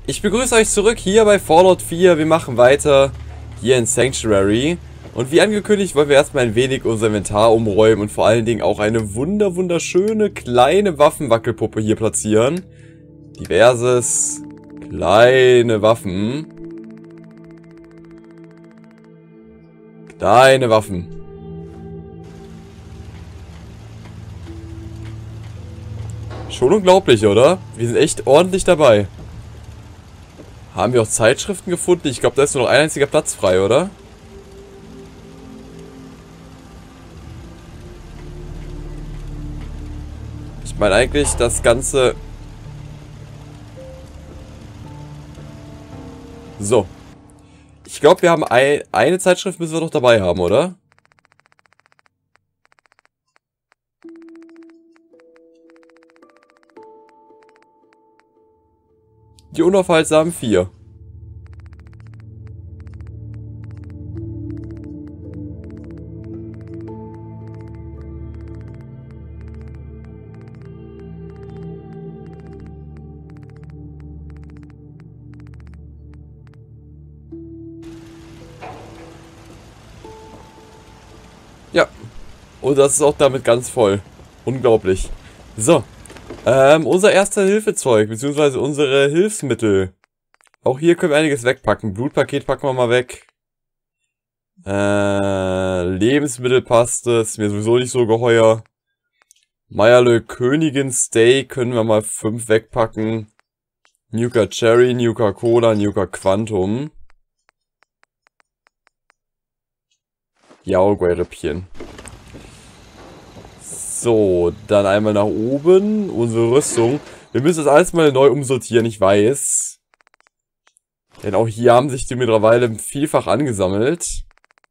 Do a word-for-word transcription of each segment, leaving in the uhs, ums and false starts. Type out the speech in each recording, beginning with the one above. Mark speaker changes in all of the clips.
Speaker 1: Ich begrüße euch zurück hier bei Fallout vier. Wir machen weiter hier in Sanctuary. Und wie angekündigt wollen wir erstmal ein wenig unser Inventar umräumen und vor allen Dingen auch eine wunder wunderschöne kleine Waffenwackelpuppe hier platzieren. Diverses kleine Waffen. Kleine Waffen. Schon unglaublich, oder? Wir sind echt ordentlich dabei. Haben wir auch Zeitschriften gefunden? Ich glaube, da ist nur noch ein einziger Platz frei, oder? Ich meine eigentlich das Ganze... So. Ich glaube, wir haben ein, eine Zeitschrift müssen wir noch dabei haben, oder? Die unaufhaltsamen vier. Ja. Und das ist auch damit ganz voll. Unglaublich. So. Ähm, unser erster Hilfezeug, beziehungsweise unsere Hilfsmittel. Auch hier können wir einiges wegpacken. Blutpaket packen wir mal weg. Äh, Lebensmittelpaste ist mir sowieso nicht so geheuer. Meierle Königin Steak können wir mal fünf wegpacken. Nuka Cherry, Nuka Cola, Nuka Quantum. Yaoguai-Rippchen. So, dann einmal nach oben, unsere Rüstung. Wir müssen das alles mal neu umsortieren, ich weiß. Denn auch hier haben sich die mittlerweile vielfach angesammelt.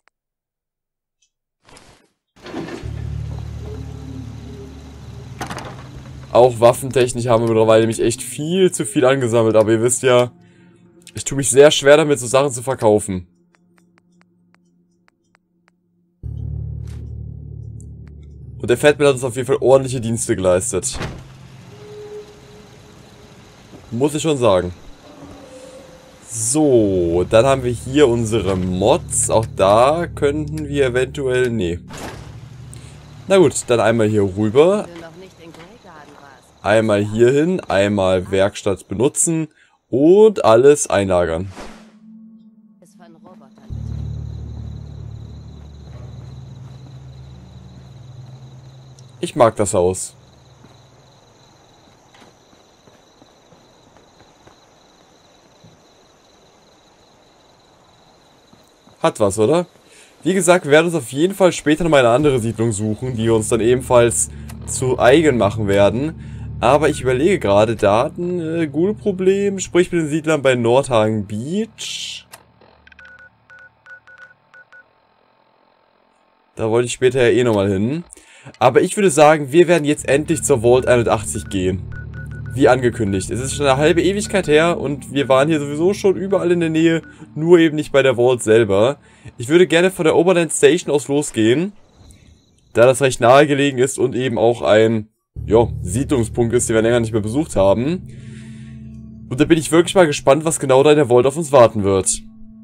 Speaker 1: Auch waffentechnisch haben wir mittlerweile nämlich echt viel zu viel angesammelt. Aber ihr wisst ja, ich tue mich sehr schwer damit, so Sachen zu verkaufen. Und der Fatman hat uns auf jeden Fall ordentliche Dienste geleistet. Muss ich schon sagen. So, dann haben wir hier unsere Mods. Auch da könnten wir eventuell... Nee. Na gut, dann einmal hier rüber. Einmal hier hin, einmal Werkstatt benutzen und alles einlagern. Ich mag das Haus. Hat was, oder? Wie gesagt, wir werden uns auf jeden Fall später nochmal eine andere Siedlung suchen, die wir uns dann ebenfalls zu eigen machen werden. Aber ich überlege gerade, Daten, äh, gute Problem, sprich mit den Siedlern bei Nordhagen Beach. Da wollte ich später ja eh nochmal hin. Aber ich würde sagen, wir werden jetzt endlich zur Vault einundachtzig gehen. Wie angekündigt. Es ist schon eine halbe Ewigkeit her und wir waren hier sowieso schon überall in der Nähe, nur eben nicht bei der Vault selber. Ich würde gerne von der Overland Station aus losgehen, da das recht nahe gelegen ist und eben auch ein, ja, Siedlungspunkt ist, den wir länger nicht mehr besucht haben. Und da bin ich wirklich mal gespannt, was genau da in der Vault auf uns warten wird.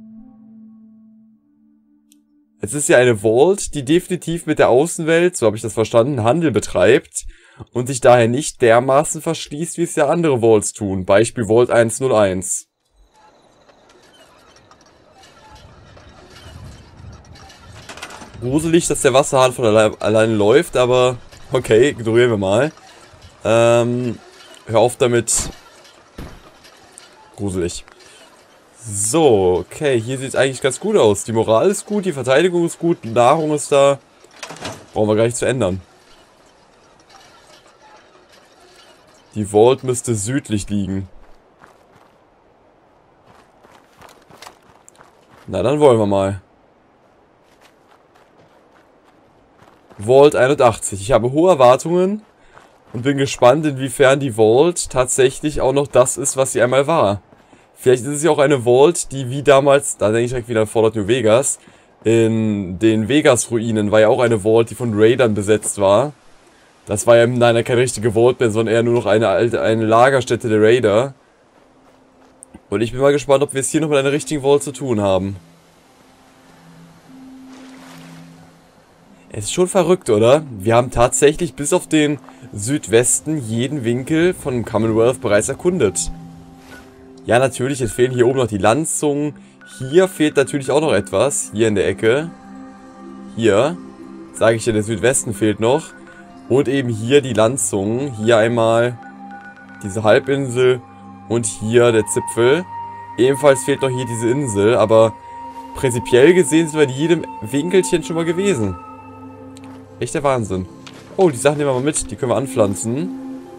Speaker 1: Es ist ja eine Vault, die definitiv mit der Außenwelt, so habe ich das verstanden, Handel betreibt und sich daher nicht dermaßen verschließt, wie es ja andere Vaults tun. Beispiel Vault hunderteins. Gruselig, dass der Wasserhahn von allein, alleine läuft, aber okay, ignorieren wir mal. Ähm, hör auf damit. Gruselig. So, okay, hier sieht es eigentlich ganz gut aus. Die Moral ist gut, die Verteidigung ist gut, die Nahrung ist da. Brauchen wir gar nicht zu ändern. Die Vault müsste südlich liegen. Na, dann wollen wir mal. Vault einundachtzig. Ich habe hohe Erwartungen und bin gespannt, inwiefern die Vault tatsächlich auch noch das ist, was sie einmal war. Vielleicht ist es ja auch eine Vault, die wie damals, da denke ich direkt wieder an Fallout New Vegas, in den Vegas-Ruinen war ja auch eine Vault, die von Raidern besetzt war. Das war ja leider keine richtige Vault mehr, sondern eher nur noch eine alte eine Lagerstätte der Raider. Und ich bin mal gespannt, ob wir es hier noch mit einer richtigen Vault zu tun haben. Es ist schon verrückt, oder? Wir haben tatsächlich bis auf den Südwesten jeden Winkel von dem Commonwealth bereits erkundet. Ja, natürlich, es fehlen hier oben noch die Landzungen. Hier fehlt natürlich auch noch etwas. Hier in der Ecke. Hier. Sage ich ja, der Südwesten fehlt noch. Und eben hier die Landzungen. Hier einmal diese Halbinsel. Und hier der Zipfel. Ebenfalls fehlt noch hier diese Insel. Aber prinzipiell gesehen sind wir in jedem Winkelchen schon mal gewesen. Echt der Wahnsinn. Oh, die Sachen nehmen wir mal mit. Die können wir anpflanzen.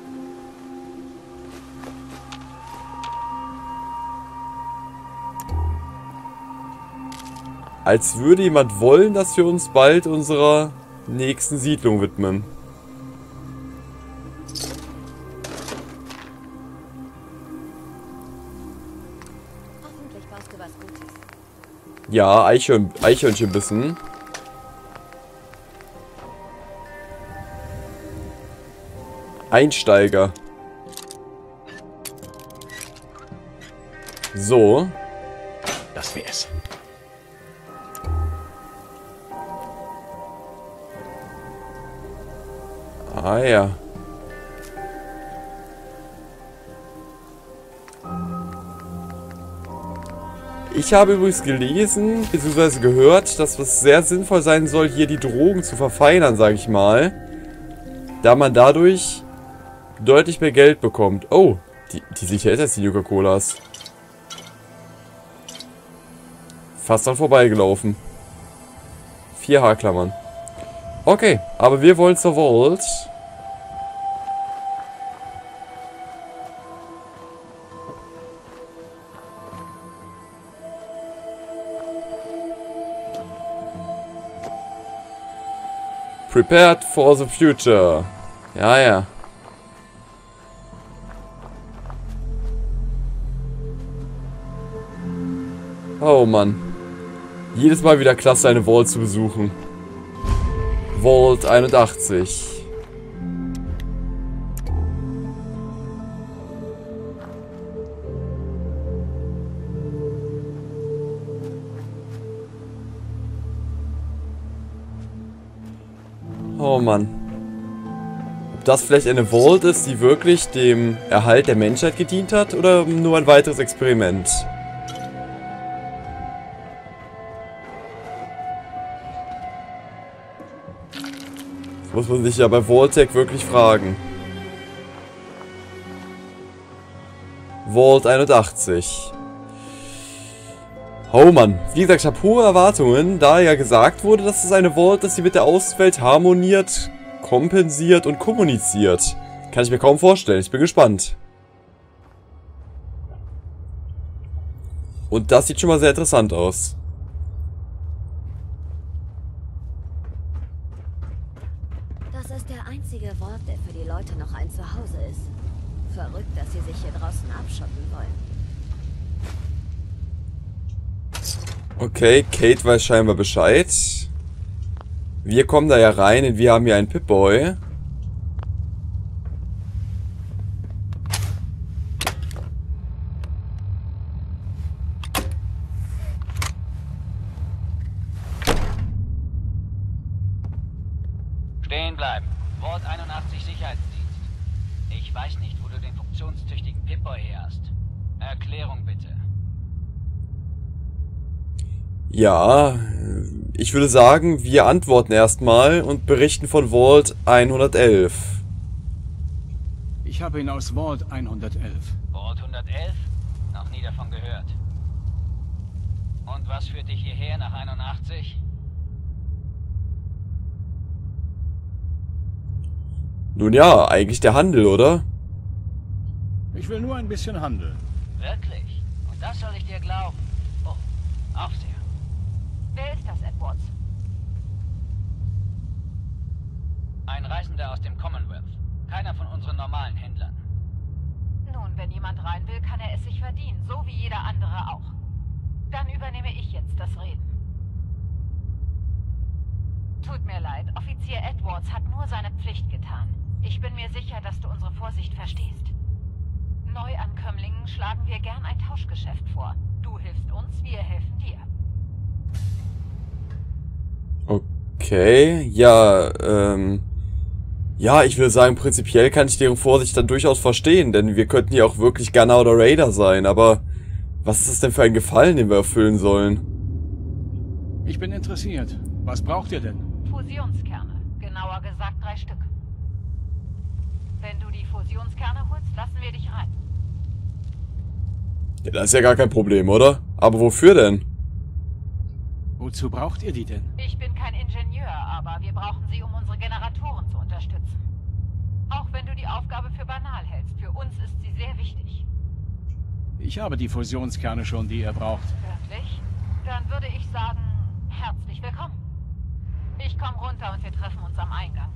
Speaker 1: Als würde jemand wollen, dass wir uns bald unserer nächsten Siedlung widmen.
Speaker 2: Hoffentlich baust du was Gutes.
Speaker 1: Ja, Eichhörn Eichhörnchenbissen. Einsteiger. So.
Speaker 3: Das wär's.
Speaker 1: Ah ja. Ich habe übrigens gelesen, bzw. gehört, dass es sehr sinnvoll sein soll, hier die Drogen zu verfeinern, sage ich mal. Da man dadurch deutlich mehr Geld bekommt. Oh, die, die sieht ja als die Coca-Colas. Fast dran vorbeigelaufen. Vier Haarklammern. Okay, aber wir wollen zur Vault. Prepared for the future. Ja, ja. Oh Mann. Jedes Mal wieder klasse, eine Vault zu besuchen. Vault einundachtzig. Oh Mann. Ob das vielleicht eine Vault ist, die wirklich dem Erhalt der Menschheit gedient hat, oder nur ein weiteres Experiment? Das muss man sich ja bei Vault-Tech wirklich fragen. Vault einundachtzig. Oh Mann, wie gesagt, ich habe hohe Erwartungen, da ja gesagt wurde, dass es eine Vault ist, die mit der Außenwelt harmoniert, kompensiert und kommuniziert. Kann ich mir kaum vorstellen, ich bin gespannt. Und das sieht schon mal sehr interessant aus.
Speaker 2: Das ist der einzige Ort, der für die Leute noch ein Zuhause ist. Verrückt, dass sie sich hier draußen abschotten wollen.
Speaker 1: Okay, Kate weiß scheinbar Bescheid. Wir kommen da ja rein und wir haben hier einen Pip-Boy.
Speaker 4: Stehen bleiben. Vault einundachtzig Sicherheitsdienst. Ich weiß nicht, wo du den funktionstüchtigen Pip-Boy her hast. Erklärung bitte.
Speaker 1: Ja, ich würde sagen, wir antworten erstmal und berichten von Vault hundertelf.
Speaker 3: Ich habe ihn aus Vault hundertelf.
Speaker 4: Vault hundertelf? Noch nie davon gehört. Und was führt dich hierher nach einundachtzig?
Speaker 1: Nun ja, eigentlich der Handel, oder?
Speaker 3: Ich will nur ein bisschen handeln.
Speaker 4: Wirklich? Und das soll ich dir glauben? Oh, Aufseher.
Speaker 2: Wer ist das, Edwards?
Speaker 4: Ein Reisender aus dem Commonwealth. Keiner von unseren normalen Händlern.
Speaker 5: Nun, wenn jemand rein will, kann er es sich verdienen, so wie jeder andere auch. Dann übernehme ich jetzt das Reden. Tut mir leid, Offizier Edwards hat nur seine Pflicht getan. Ich bin mir sicher, dass du unsere Vorsicht verstehst. Neuankömmlingen schlagen wir gern ein Tauschgeschäft vor. Du hilfst uns, wir helfen dir.
Speaker 1: Okay, ja, ähm... ja, ich würde sagen, prinzipiell kann ich deren Vorsicht dann durchaus verstehen, denn wir könnten ja auch wirklich Gunner oder Raider sein, aber was ist das denn für ein Gefallen, den wir erfüllen sollen?
Speaker 3: Ich bin interessiert. Was braucht ihr denn?
Speaker 5: Fusionskerne. Genauer gesagt drei Stück. Wenn du die Fusionskerne holst, lassen wir dich rein.
Speaker 1: Ja, das ist ja gar kein Problem, oder? Aber wofür denn?
Speaker 3: Wozu braucht ihr die denn?
Speaker 5: Ich bin kein Ingenieur, aber wir brauchen sie, um unsere Generatoren zu unterstützen. Auch wenn du die Aufgabe für banal hältst, für uns ist sie sehr wichtig.
Speaker 3: Ich habe die Fusionskerne schon, die ihr braucht.
Speaker 5: Wirklich? Dann würde ich sagen, herzlich willkommen. Ich komme runter und wir treffen uns am Eingang.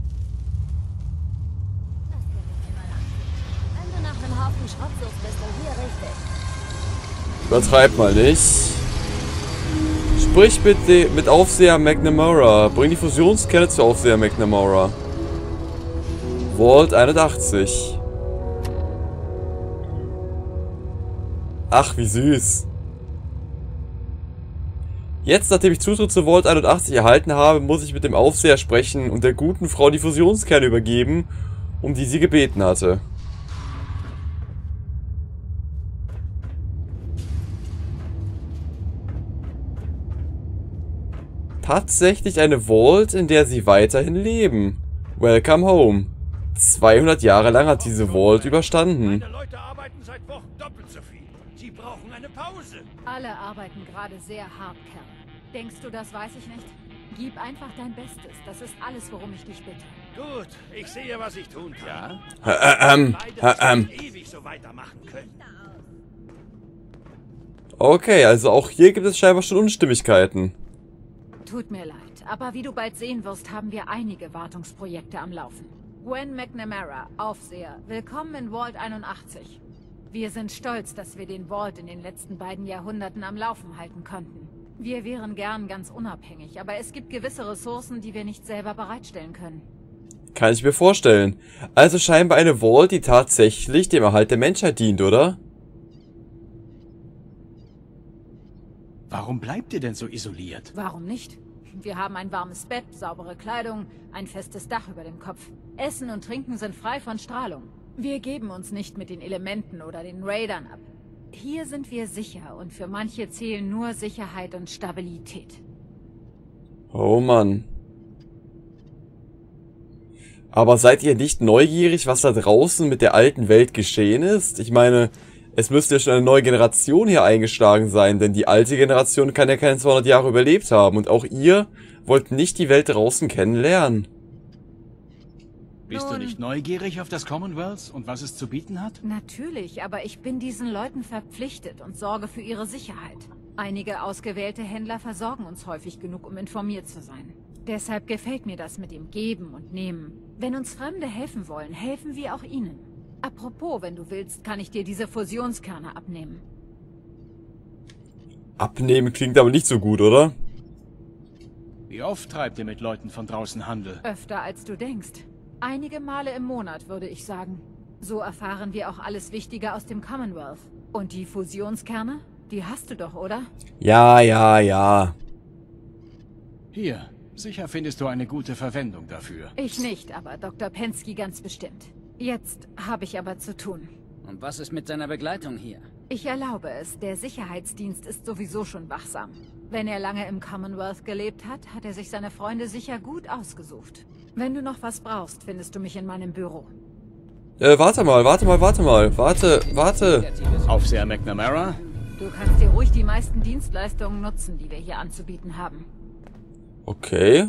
Speaker 2: Das gebe ich dir mal an. Wenn du nach einem Haufen Schrott suchst, bist du hier richtig.
Speaker 1: Übertreib mal nicht. Sprich mit, de mit Aufseher McNamara. Bring die Fusionskerne zu Aufseher McNamara. Vault einundachtzig. Ach, wie süß. Jetzt, nachdem ich Zutritt zu Vault einundachtzig erhalten habe, muss ich mit dem Aufseher sprechen und der guten Frau die Fusionskerne übergeben, um die sie gebeten hatte. Tatsächlich eine Vault, in der sie weiterhin leben. Welcome home. zweihundert Jahre lang hat diese Vault überstanden.
Speaker 6: Meine Leute arbeiten seit Wochen doppelt so viel. Sie brauchen eine Pause.
Speaker 7: Alle arbeiten gerade sehr hart, Kerl. Denkst du, das weiß ich nicht? Gib einfach dein Bestes. Das ist alles, worum ich dich bitte.
Speaker 6: Gut, ich sehe, was ich tun kann.
Speaker 1: Ja? Äh, ähm,
Speaker 6: Beide
Speaker 1: äh, ähm.
Speaker 6: ewig so weitermachen können.
Speaker 1: Okay, also auch hier gibt es scheinbar schon Unstimmigkeiten.
Speaker 7: Tut mir leid, aber wie du bald sehen wirst, haben wir einige Wartungsprojekte am Laufen. Gwen McNamara, Aufseher, willkommen in Vault einundachtzig. Wir sind stolz, dass wir den Vault in den letzten beiden Jahrhunderten am Laufen halten konnten. Wir wären gern ganz unabhängig, aber es gibt gewisse Ressourcen, die wir nicht selber bereitstellen können.
Speaker 1: Kann ich mir vorstellen. Also scheinbar eine Vault, die tatsächlich dem Erhalt der Menschheit dient, oder?
Speaker 3: Warum bleibt ihr denn so isoliert?
Speaker 7: Warum nicht? Wir haben ein warmes Bett, saubere Kleidung, ein festes Dach über dem Kopf. Essen und Trinken sind frei von Strahlung. Wir geben uns nicht mit den Elementen oder den Raidern ab. Hier sind wir sicher und für manche zählen nur Sicherheit und Stabilität.
Speaker 1: Oh Mann. Aber seid ihr nicht neugierig, was da draußen mit der alten Welt geschehen ist? Ich meine, es müsste ja schon eine neue Generation hier eingeschlagen sein, denn die alte Generation kann ja keine zweihundert Jahre überlebt haben. Und auch ihr wollt nicht die Welt draußen kennenlernen.
Speaker 3: Bist du nicht neugierig auf das Commonwealth und was es zu bieten hat?
Speaker 7: Natürlich, aber ich bin diesen Leuten verpflichtet und sorge für ihre Sicherheit. Einige ausgewählte Händler versorgen uns häufig genug, um informiert zu sein. Deshalb gefällt mir das mit dem Geben und Nehmen. Wenn uns Fremde helfen wollen, helfen wir auch ihnen. Apropos, wenn du willst, kann ich dir diese Fusionskerne abnehmen.
Speaker 1: Abnehmen klingt aber nicht so gut, oder?
Speaker 3: Wie oft treibt ihr mit Leuten von draußen Handel?
Speaker 7: Öfter als du denkst. Einige Male im Monat, würde ich sagen. So erfahren wir auch alles Wichtige aus dem Commonwealth. Und die Fusionskerne? Die hast du doch, oder?
Speaker 1: Ja, ja, ja.
Speaker 3: Hier, sicher findest du eine gute Verwendung dafür.
Speaker 7: Ich nicht, aber Doktor Pensky ganz bestimmt. Jetzt habe ich aber zu tun.
Speaker 8: Und was ist mit seiner Begleitung hier?
Speaker 7: Ich erlaube es, der Sicherheitsdienst ist sowieso schon wachsam. Wenn er lange im Commonwealth gelebt hat, hat er sich seine Freunde sicher gut ausgesucht. Wenn du noch was brauchst, findest du mich in meinem Büro.
Speaker 1: Äh, warte mal, warte mal, warte mal. Warte, warte.
Speaker 3: Aufseher McNamara?
Speaker 7: Du kannst dir ruhig die meisten Dienstleistungen nutzen, die wir hier anzubieten haben.
Speaker 1: Okay.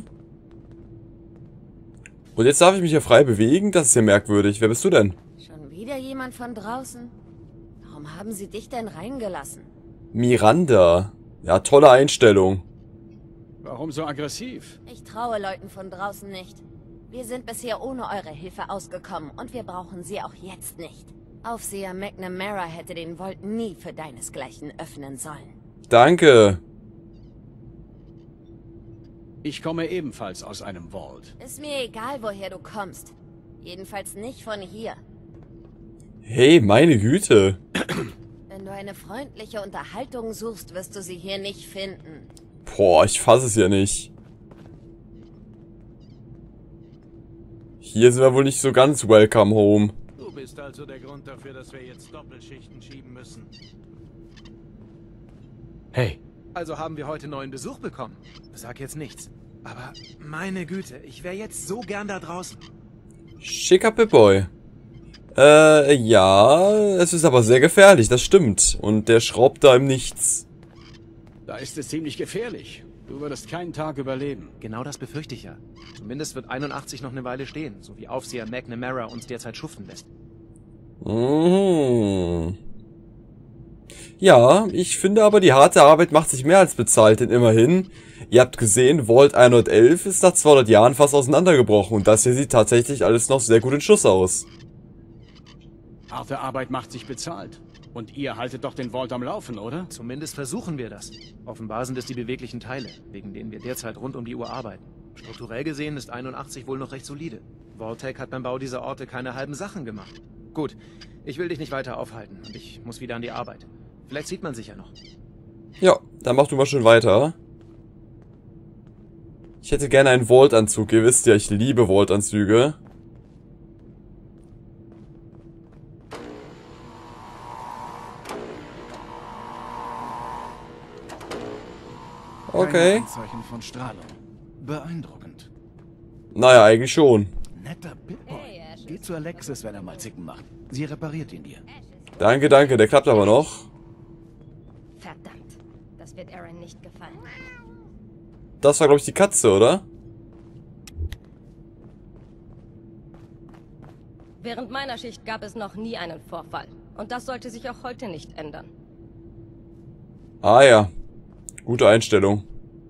Speaker 1: Und jetzt darf ich mich hier frei bewegen? Das ist ja merkwürdig. Wer bist du denn?
Speaker 2: Schon wieder jemand von draußen? Warum haben sie dich denn reingelassen?
Speaker 1: Miranda. Ja, tolle Einstellung.
Speaker 3: Warum so aggressiv?
Speaker 2: Ich traue Leuten von draußen nicht. Wir sind bisher ohne eure Hilfe ausgekommen und wir brauchen sie auch jetzt nicht. Aufseher McNamara hätte den Vault nie für deinesgleichen öffnen sollen.
Speaker 1: Danke.
Speaker 3: Ich komme ebenfalls aus einem Vault.
Speaker 2: Ist mir egal, woher du kommst. Jedenfalls nicht von hier.
Speaker 1: Hey, meine Güte.
Speaker 2: Wenn du eine freundliche Unterhaltung suchst, wirst du sie hier nicht finden.
Speaker 1: Boah, ich fasse es ja nicht. Hier sind wir wohl nicht so ganz welcome home.
Speaker 6: Du bist also der Grund dafür, dass wir jetzt Doppelschichten schieben müssen.
Speaker 3: Hey,
Speaker 9: Also haben wir heute neuen Besuch bekommen. Sag jetzt nichts. Aber meine Güte, ich wäre jetzt so gern da draußen.
Speaker 1: Schicker Pip-Boy. Äh, ja, es ist aber sehr gefährlich, das stimmt. Und der schraubt da im Nichts.
Speaker 3: da ist es ziemlich gefährlich. Du würdest keinen Tag überleben.
Speaker 9: Genau das befürchte ich ja. Zumindest wird einundachtzig noch eine Weile stehen, so wie Aufseher McNamara uns derzeit schuften lässt.
Speaker 1: Mhm. Ja, ich finde aber, die harte Arbeit macht sich mehr als bezahlt, denn immerhin, ihr habt gesehen, Vault hundertelf ist nach zweihundert Jahren fast auseinandergebrochen und das hier sieht tatsächlich alles noch sehr gut in Schuss aus.
Speaker 3: Harte Arbeit macht sich bezahlt. Und ihr haltet doch den Vault am Laufen, oder?
Speaker 9: Zumindest versuchen wir das. Offenbar sind es die beweglichen Teile, wegen denen wir derzeit rund um die Uhr arbeiten. Strukturell gesehen ist einundachtzig wohl noch recht solide. Vault-Tec hat beim Bau dieser Orte keine halben Sachen gemacht. Gut, ich will dich nicht weiter aufhalten und ich muss wieder an die Arbeit. Vielleicht sieht man sich ja noch.
Speaker 1: Ja, dann mach du mal schön weiter. Ich hätte gerne einen Vault-Anzug, ihr wisst ja, ich liebe Vault-Anzüge. Okay.
Speaker 3: Keine Anzeichen von Strahlung. Beeindruckend.
Speaker 1: Naja, eigentlich schon.
Speaker 3: Netter Pip-Boy. Geh zu Alexis, wenn er mal Zicken macht. Sie repariert ihn dir.
Speaker 1: Danke, danke, der klappt aber noch.
Speaker 10: Verdammt, das wird Aaron nicht gefallen.
Speaker 1: Das war, glaube ich, die Katze, oder?
Speaker 10: Während meiner Schicht gab es noch nie einen Vorfall. Und das sollte sich auch heute nicht ändern.
Speaker 1: Ah ja. Gute Einstellung.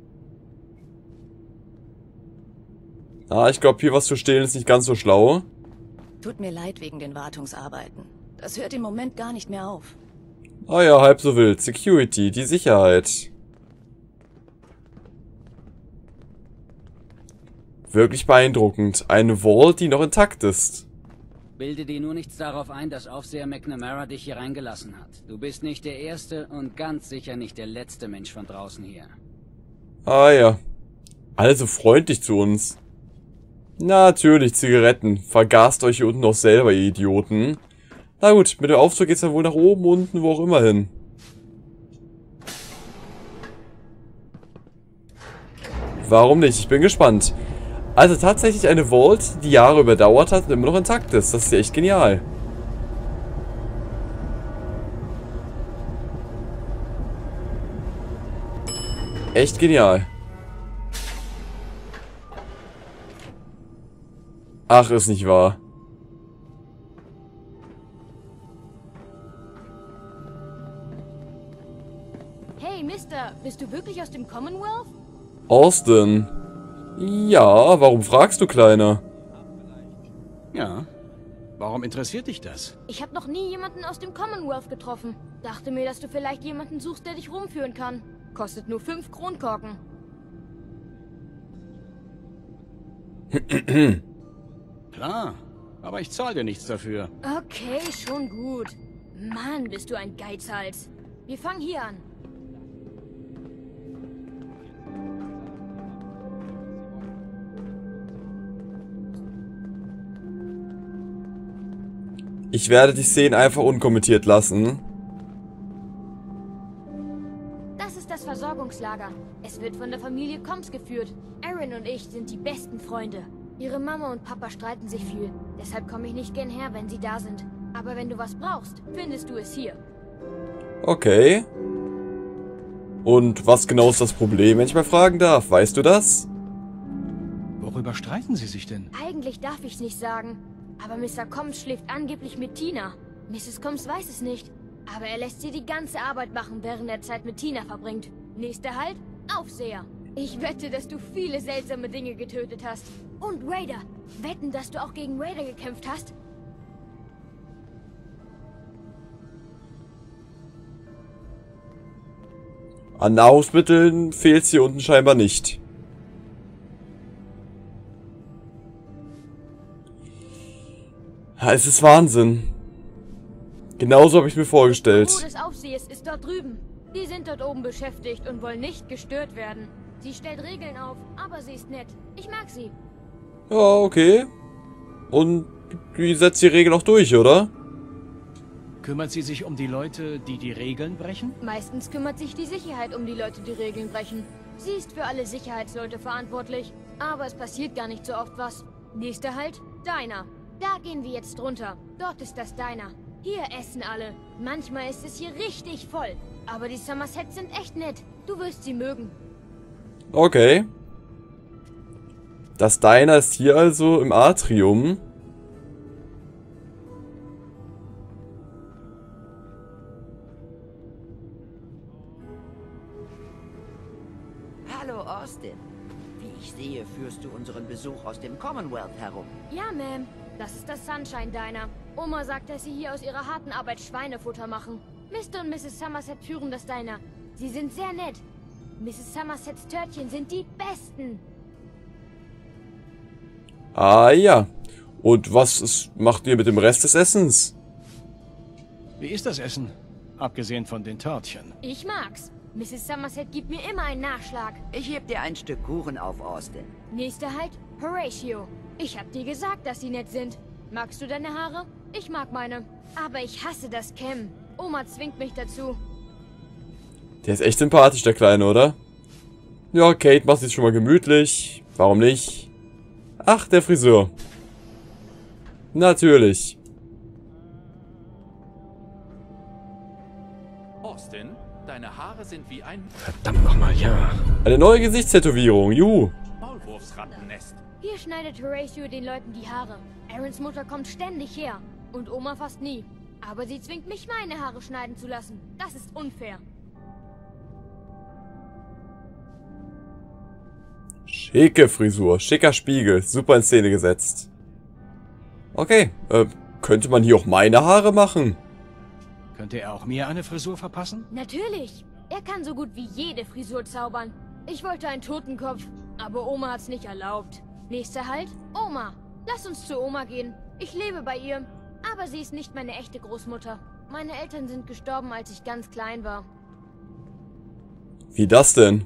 Speaker 1: Ah, ich glaube, hier was zu stehlen ist nicht ganz so schlau.
Speaker 11: Tut mir leid wegen den Wartungsarbeiten. Das hört im Moment gar nicht mehr auf.
Speaker 1: Ah ja, halb so wild. Security, die Sicherheit. Wirklich beeindruckend. Eine Vault, die noch intakt ist.
Speaker 8: Bilde dir nur nichts darauf ein, dass Aufseher McNamara dich hier reingelassen hat. Du bist nicht der erste und ganz sicher nicht der letzte Mensch von draußen hier.
Speaker 1: Ah ja. Alle so freundlich zu uns. Natürlich, Zigaretten. Vergast euch hier unten noch selber, ihr Idioten. Na gut, mit dem Aufzug geht's ja wohl nach oben, unten, wo auch immer hin. Warum nicht? Ich bin gespannt. Also tatsächlich eine Vault, die Jahre überdauert hat und immer noch intakt ist. Das ist ja echt genial. Echt genial. Ach, ist nicht wahr.
Speaker 12: Hey, Mister, bist du wirklich aus dem Commonwealth?
Speaker 1: Austin. Ja, warum fragst du, Kleiner?
Speaker 3: Ja. Warum interessiert dich das?
Speaker 12: Ich habe noch nie jemanden aus dem Commonwealth getroffen. Dachte mir, dass du vielleicht jemanden suchst, der dich rumführen kann. Kostet nur fünf Kronkorken.
Speaker 3: Klar, aber ich zahle dir nichts dafür.
Speaker 12: Okay, schon gut. Mann, bist du ein Geizhals. Wir fangen hier an.
Speaker 1: Ich werde die Szenen einfach unkommentiert lassen.
Speaker 12: Das ist das Versorgungslager. Es wird von der Familie Combs geführt. Aaron und ich sind die besten Freunde. Ihre Mama und Papa streiten sich viel. Deshalb komme ich nicht gern her, wenn sie da sind. Aber wenn du was brauchst, findest du es hier.
Speaker 1: Okay. Und was genau ist das Problem, wenn ich mal fragen darf? Weißt du das?
Speaker 3: Worüber streiten sie sich denn?
Speaker 12: Eigentlich darf ich's nicht sagen. Aber Mister Combs schläft angeblich mit Tina. Misses Combs weiß es nicht. Aber er lässt sie die ganze Arbeit machen, während er Zeit mit Tina verbringt. Nächster Halt, Aufseher. Ich wette, dass du viele seltsame Dinge getötet hast. Und Raider. Wetten, dass du auch gegen Raider gekämpft hast?
Speaker 1: An Nahrungsmitteln fehlt es hier unten scheinbar nicht. Es ist Wahnsinn. Genauso habe ich mir vorgestellt.
Speaker 12: Das Büro des Aufsehers ist dort drüben. Die sind dort oben beschäftigt und wollen nicht gestört werden. Sie stellt Regeln auf, aber sie ist nett. Ich mag sie.
Speaker 1: Ja, okay. Und die setzt die Regeln auch durch, oder?
Speaker 3: Kümmert sie sich um die Leute, die die Regeln brechen?
Speaker 12: Meistens kümmert sich die Sicherheit um die Leute, die Regeln brechen. Sie ist für alle Sicherheitsleute verantwortlich. Aber es passiert gar nicht so oft was. Nächster Halt, Diner. Da gehen wir jetzt runter. Dort ist das Diner. Hier essen alle. Manchmal ist es hier richtig voll. Aber die Somersets sind echt nett. Du wirst sie mögen.
Speaker 1: Okay. Das Diner ist hier also im Atrium.
Speaker 13: Hallo, Austin. Wie ich sehe, führst du unseren Besuch aus dem Commonwealth herum.
Speaker 12: Ja, Ma'am. Das ist das Sunshine Diner. Oma sagt, dass sie hier aus ihrer harten Arbeit Schweinefutter machen. Mister und Misses Somerset führen das Diner. Sie sind sehr nett. Misses Somersets Törtchen sind die besten.
Speaker 1: Ah ja. Und was ist, macht ihr mit dem Rest des Essens?
Speaker 3: Wie ist das Essen? Abgesehen von den Törtchen.
Speaker 12: Ich mag's. Misses Somerset gibt mir immer einen Nachschlag.
Speaker 13: Ich heb dir ein Stück Kuchen auf, Austin.
Speaker 12: Nächster Halt, Horatio. Ich hab dir gesagt, dass sie nett sind. Magst du deine Haare? Ich mag meine. Aber ich hasse das Kämmen. Oma zwingt mich dazu.
Speaker 1: Der ist echt sympathisch, der Kleine, oder? Ja, Kate macht sich schon mal gemütlich. Warum nicht? Ach, der Friseur. Natürlich.
Speaker 14: Austin, deine Haare sind wie ein...
Speaker 9: Verdammt nochmal, ja.
Speaker 1: Eine neue Gesichtstätowierung, juhu.
Speaker 14: Maulwurfsrattennest.
Speaker 12: Hier schneidet Horatio den Leuten die Haare. Aarons Mutter kommt ständig her. Und Oma fast nie. Aber sie zwingt mich, meine Haare schneiden zu lassen. Das ist unfair.
Speaker 1: Schicke Frisur, schicker Spiegel, super in Szene gesetzt. Okay, äh, könnte man hier auch meine Haare machen?
Speaker 3: Könnte er auch mir eine Frisur verpassen?
Speaker 12: Natürlich. Er kann so gut wie jede Frisur zaubern. Ich wollte einen Totenkopf, aber Oma hat's nicht erlaubt. Nächster Halt, Oma. Lass uns zu Oma gehen. Ich lebe bei ihr, aber sie ist nicht meine echte Großmutter. Meine Eltern sind gestorben, als ich ganz klein war.
Speaker 1: Wie das denn?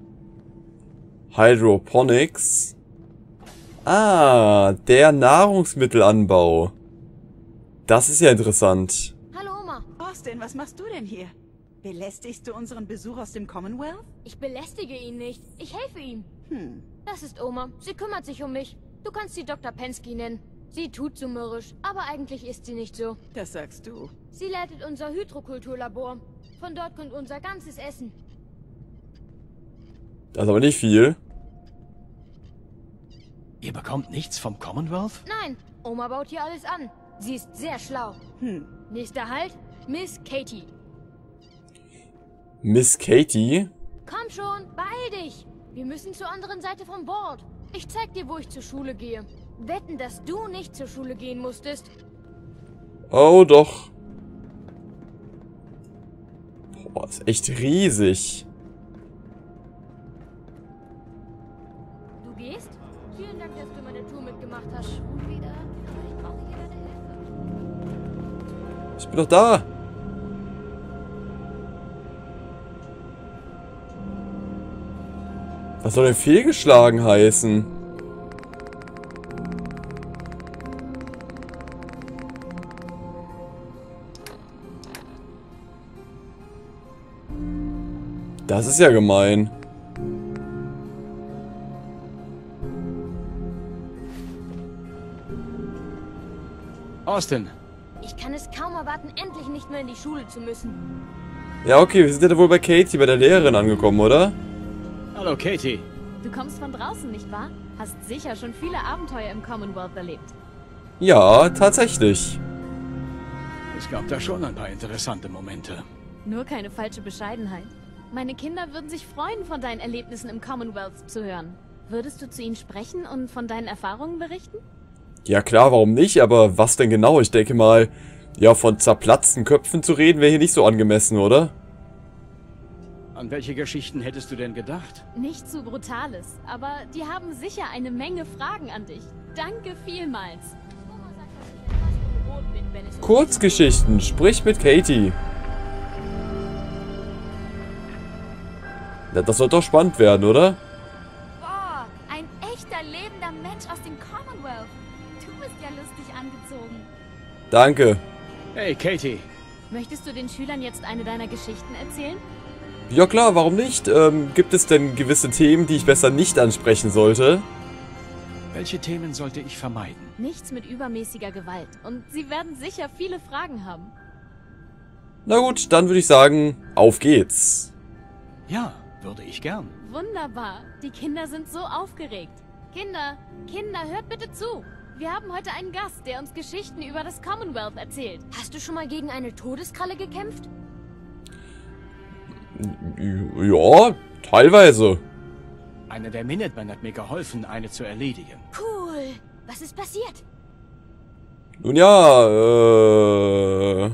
Speaker 1: Hydroponics. Ah, der Nahrungsmittelanbau. Das ist ja interessant.
Speaker 12: Hallo Oma.
Speaker 15: Austin, was machst du denn hier? Belästigst du unseren Besuch aus dem Commonwealth?
Speaker 12: Ich belästige ihn nicht. Ich helfe ihm.
Speaker 15: Hm.
Speaker 12: Das ist Oma. Sie kümmert sich um mich. Du kannst sie Doktor Pensky nennen. Sie tut so mürrisch, aber eigentlich ist sie nicht so.
Speaker 15: Das sagst du.
Speaker 12: Sie leitet unser Hydrokulturlabor. Von dort kommt unser ganzes Essen.
Speaker 1: Das ist aber nicht viel.
Speaker 3: Ihr bekommt nichts vom Commonwealth?
Speaker 12: Nein, Oma baut hier alles an. Sie ist sehr schlau.
Speaker 15: Hm.
Speaker 12: Nächster Halt, Miss Katie.
Speaker 1: Miss Katie?
Speaker 12: Komm schon, beeil dich. Wir müssen zur anderen Seite vom Board. Ich zeig dir, wo ich zur Schule gehe. Wetten, dass du nicht zur Schule gehen musstest.
Speaker 1: Oh, doch. Boah, ist echt riesig.
Speaker 12: Du gehst? Vielen Dank, dass du meine Tour mitgemacht hast. Schon wieder? Aber ich brauche hier deine Hilfe.
Speaker 1: Ich bin doch da. Was soll denn fehlgeschlagen heißen? Das ist ja gemein.
Speaker 3: Austin.
Speaker 12: Ich kann es kaum erwarten, endlich nicht mehr in die Schule zu müssen.
Speaker 1: Ja, okay, wir sind ja wohl bei Katie, bei der Lehrerin angekommen, oder?
Speaker 3: Hallo, Katie.
Speaker 16: Du kommst von draußen, nicht wahr? Hast sicher schon viele Abenteuer im Commonwealth erlebt.
Speaker 1: Ja, tatsächlich.
Speaker 3: Es gab da schon ein paar interessante Momente.
Speaker 16: Nur keine falsche Bescheidenheit. Meine Kinder würden sich freuen, von deinen Erlebnissen im Commonwealth zu hören. Würdest du zu ihnen sprechen und von deinen Erfahrungen berichten?
Speaker 1: Ja klar, warum nicht? Aber was denn genau? Ich denke mal, ja, von zerplatzten Köpfen zu reden wäre hier nicht so angemessen, oder?
Speaker 3: An welche Geschichten hättest du denn gedacht?
Speaker 16: Nicht zu Brutales, aber die haben sicher eine Menge Fragen an dich. Danke vielmals.
Speaker 12: Oma sagt, dass ich etwas unrot bin.
Speaker 1: Kurzgeschichten. Sprich mit Katie. Ja, das soll doch spannend werden, oder?
Speaker 16: Boah, ein echter lebender Mensch aus dem Commonwealth. Du bist ja lustig angezogen.
Speaker 1: Danke.
Speaker 3: Hey, Katie.
Speaker 16: Möchtest du den Schülern jetzt eine deiner Geschichten erzählen?
Speaker 1: Ja klar, warum nicht? Ähm, gibt es denn gewisse Themen, die ich besser nicht ansprechen sollte?
Speaker 3: Welche Themen sollte ich vermeiden?
Speaker 16: Nichts mit übermäßiger Gewalt. Und sie werden sicher viele Fragen haben.
Speaker 1: Na gut, dann würde ich sagen, auf geht's.
Speaker 3: Ja, würde ich gern.
Speaker 16: Wunderbar. Die Kinder sind so aufgeregt. Kinder, Kinder, hört bitte zu. Wir haben heute einen Gast, der uns Geschichten über das Commonwealth erzählt.
Speaker 12: Hast du schon mal gegen eine Todeskralle gekämpft?
Speaker 1: Ja, teilweise.
Speaker 3: Einer der Minutemen hat mir geholfen, eine zu erledigen.
Speaker 12: Cool. Was ist passiert?
Speaker 1: Nun ja, äh...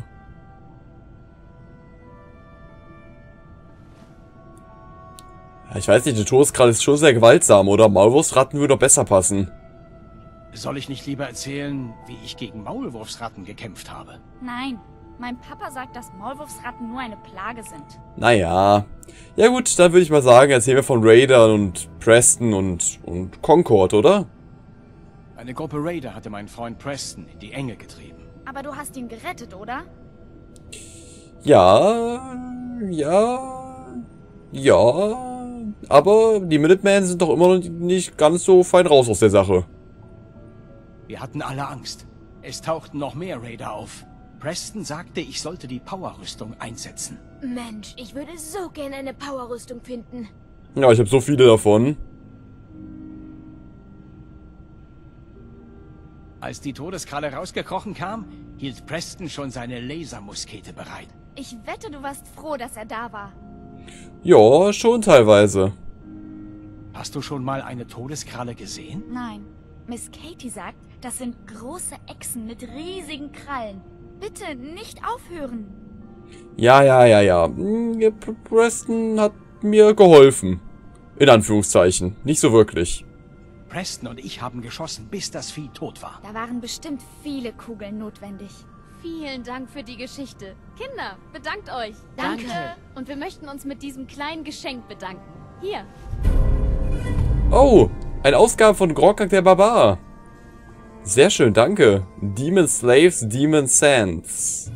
Speaker 1: ich weiß nicht, eine Todeskralle ist schon sehr gewaltsam, oder? Maulwurfsratten würde doch besser passen.
Speaker 3: Soll ich nicht lieber erzählen, wie ich gegen Maulwurfsratten gekämpft habe?
Speaker 17: Nein, mein Papa sagt, dass Maulwurfsratten nur eine Plage sind.
Speaker 1: Naja. Ja gut, dann würde ich mal sagen, erzählen wir von Raider und Preston und, und Concord, oder?
Speaker 3: Eine Gruppe Raider hatte meinen Freund Preston in die Enge getrieben.
Speaker 17: Aber du hast ihn gerettet, oder?
Speaker 1: Ja, ja, ja, aber die Minutemen sind doch immer noch nicht ganz so fein raus aus der Sache.
Speaker 3: Wir hatten alle Angst. Es tauchten noch mehr Raider auf. Preston sagte, ich sollte die Powerrüstung einsetzen.
Speaker 12: Mensch, ich würde so gerne eine Powerrüstung finden.
Speaker 1: Ja, ich habe so viele davon.
Speaker 3: Als die Todeskralle rausgekrochen kam, hielt Preston schon seine Lasermuskete bereit.
Speaker 17: Ich wette, du warst froh, dass er da war.
Speaker 1: Ja, schon teilweise.
Speaker 3: Hast du schon mal eine Todeskralle gesehen?
Speaker 17: Nein. Miss Katie sagt, das sind große Echsen mit riesigen Krallen. Bitte nicht aufhören.
Speaker 1: Ja, ja, ja, ja. Preston hat mir geholfen. In Anführungszeichen. Nicht so wirklich.
Speaker 3: Preston und ich haben geschossen, bis das Vieh tot war.
Speaker 17: Da waren bestimmt viele Kugeln notwendig.
Speaker 16: Vielen Dank für die Geschichte. Kinder, bedankt euch.
Speaker 12: Danke.
Speaker 16: Und wir möchten uns mit diesem kleinen Geschenk bedanken. Hier.
Speaker 1: Oh, eine Ausgabe von Grognak der Barbar. Sehr schön, danke. Demon Slaves, Demon Sands.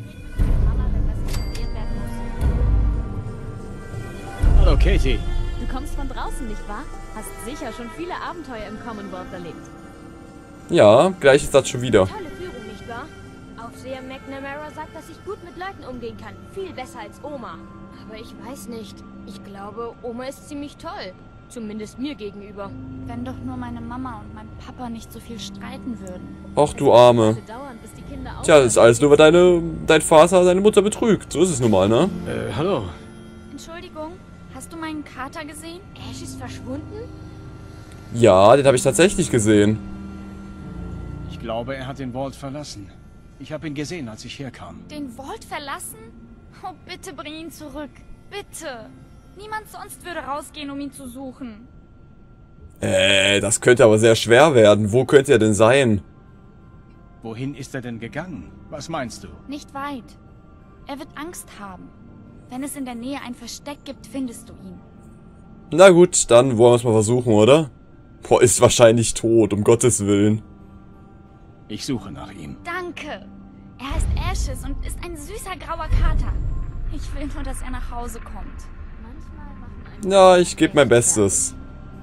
Speaker 3: Hallo, Katie.
Speaker 16: Du kommst von draußen, nicht wahr? Hast sicher schon viele Abenteuer im Commonwealth erlebt.
Speaker 1: Ja, gleich ist das schon wieder.
Speaker 12: Tolle Führung, nicht wahr? Aufseher McNamara sagt, dass ich gut mit Leuten umgehen kann. Viel besser als Oma. Aber ich weiß nicht. Ich glaube, Oma ist ziemlich toll. Zumindest mir gegenüber.
Speaker 17: Wenn doch nur meine Mama und mein Papa nicht so viel streiten würden.
Speaker 1: Ach du Arme. Tja, das ist alles nur, weil deine, dein Vater deine Mutter betrügt. So ist es nun mal, ne?
Speaker 3: Äh, hallo.
Speaker 17: Entschuldigung, hast du meinen Kater gesehen?
Speaker 12: Ash ist verschwunden?
Speaker 1: Ja, den habe ich tatsächlich gesehen.
Speaker 3: Ich glaube, er hat den Vault verlassen. Ich habe ihn gesehen, als ich herkam.
Speaker 17: Den Vault verlassen? Oh, bitte bring ihn zurück. Bitte. Niemand sonst würde rausgehen, um ihn zu suchen.
Speaker 1: Äh, das könnte aber sehr schwer werden. Wo könnte er denn sein?
Speaker 3: Wohin ist er denn gegangen? Was meinst du?
Speaker 17: Nicht weit. Er wird Angst haben. Wenn es in der Nähe ein Versteck gibt, findest du ihn.
Speaker 1: Na gut, dann wollen wir es mal versuchen, oder? Boah, ist wahrscheinlich tot, um Gottes Willen.
Speaker 3: Ich suche nach ihm.
Speaker 17: Danke. Er heißt Ashes und ist ein süßer grauer Kater. Ich will nur, dass er nach Hause kommt.
Speaker 1: Ja, ich gebe mein Bestes.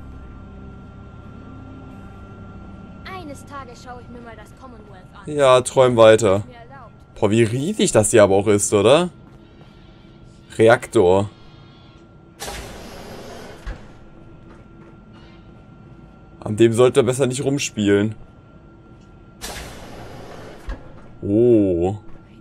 Speaker 12: Eines Tages schaue ich mir mal das Commonwealth an.
Speaker 1: Ja, träum weiter. Boah, wie riesig das hier aber auch ist, oder? Reaktor. An dem sollte er besser nicht rumspielen. Oh.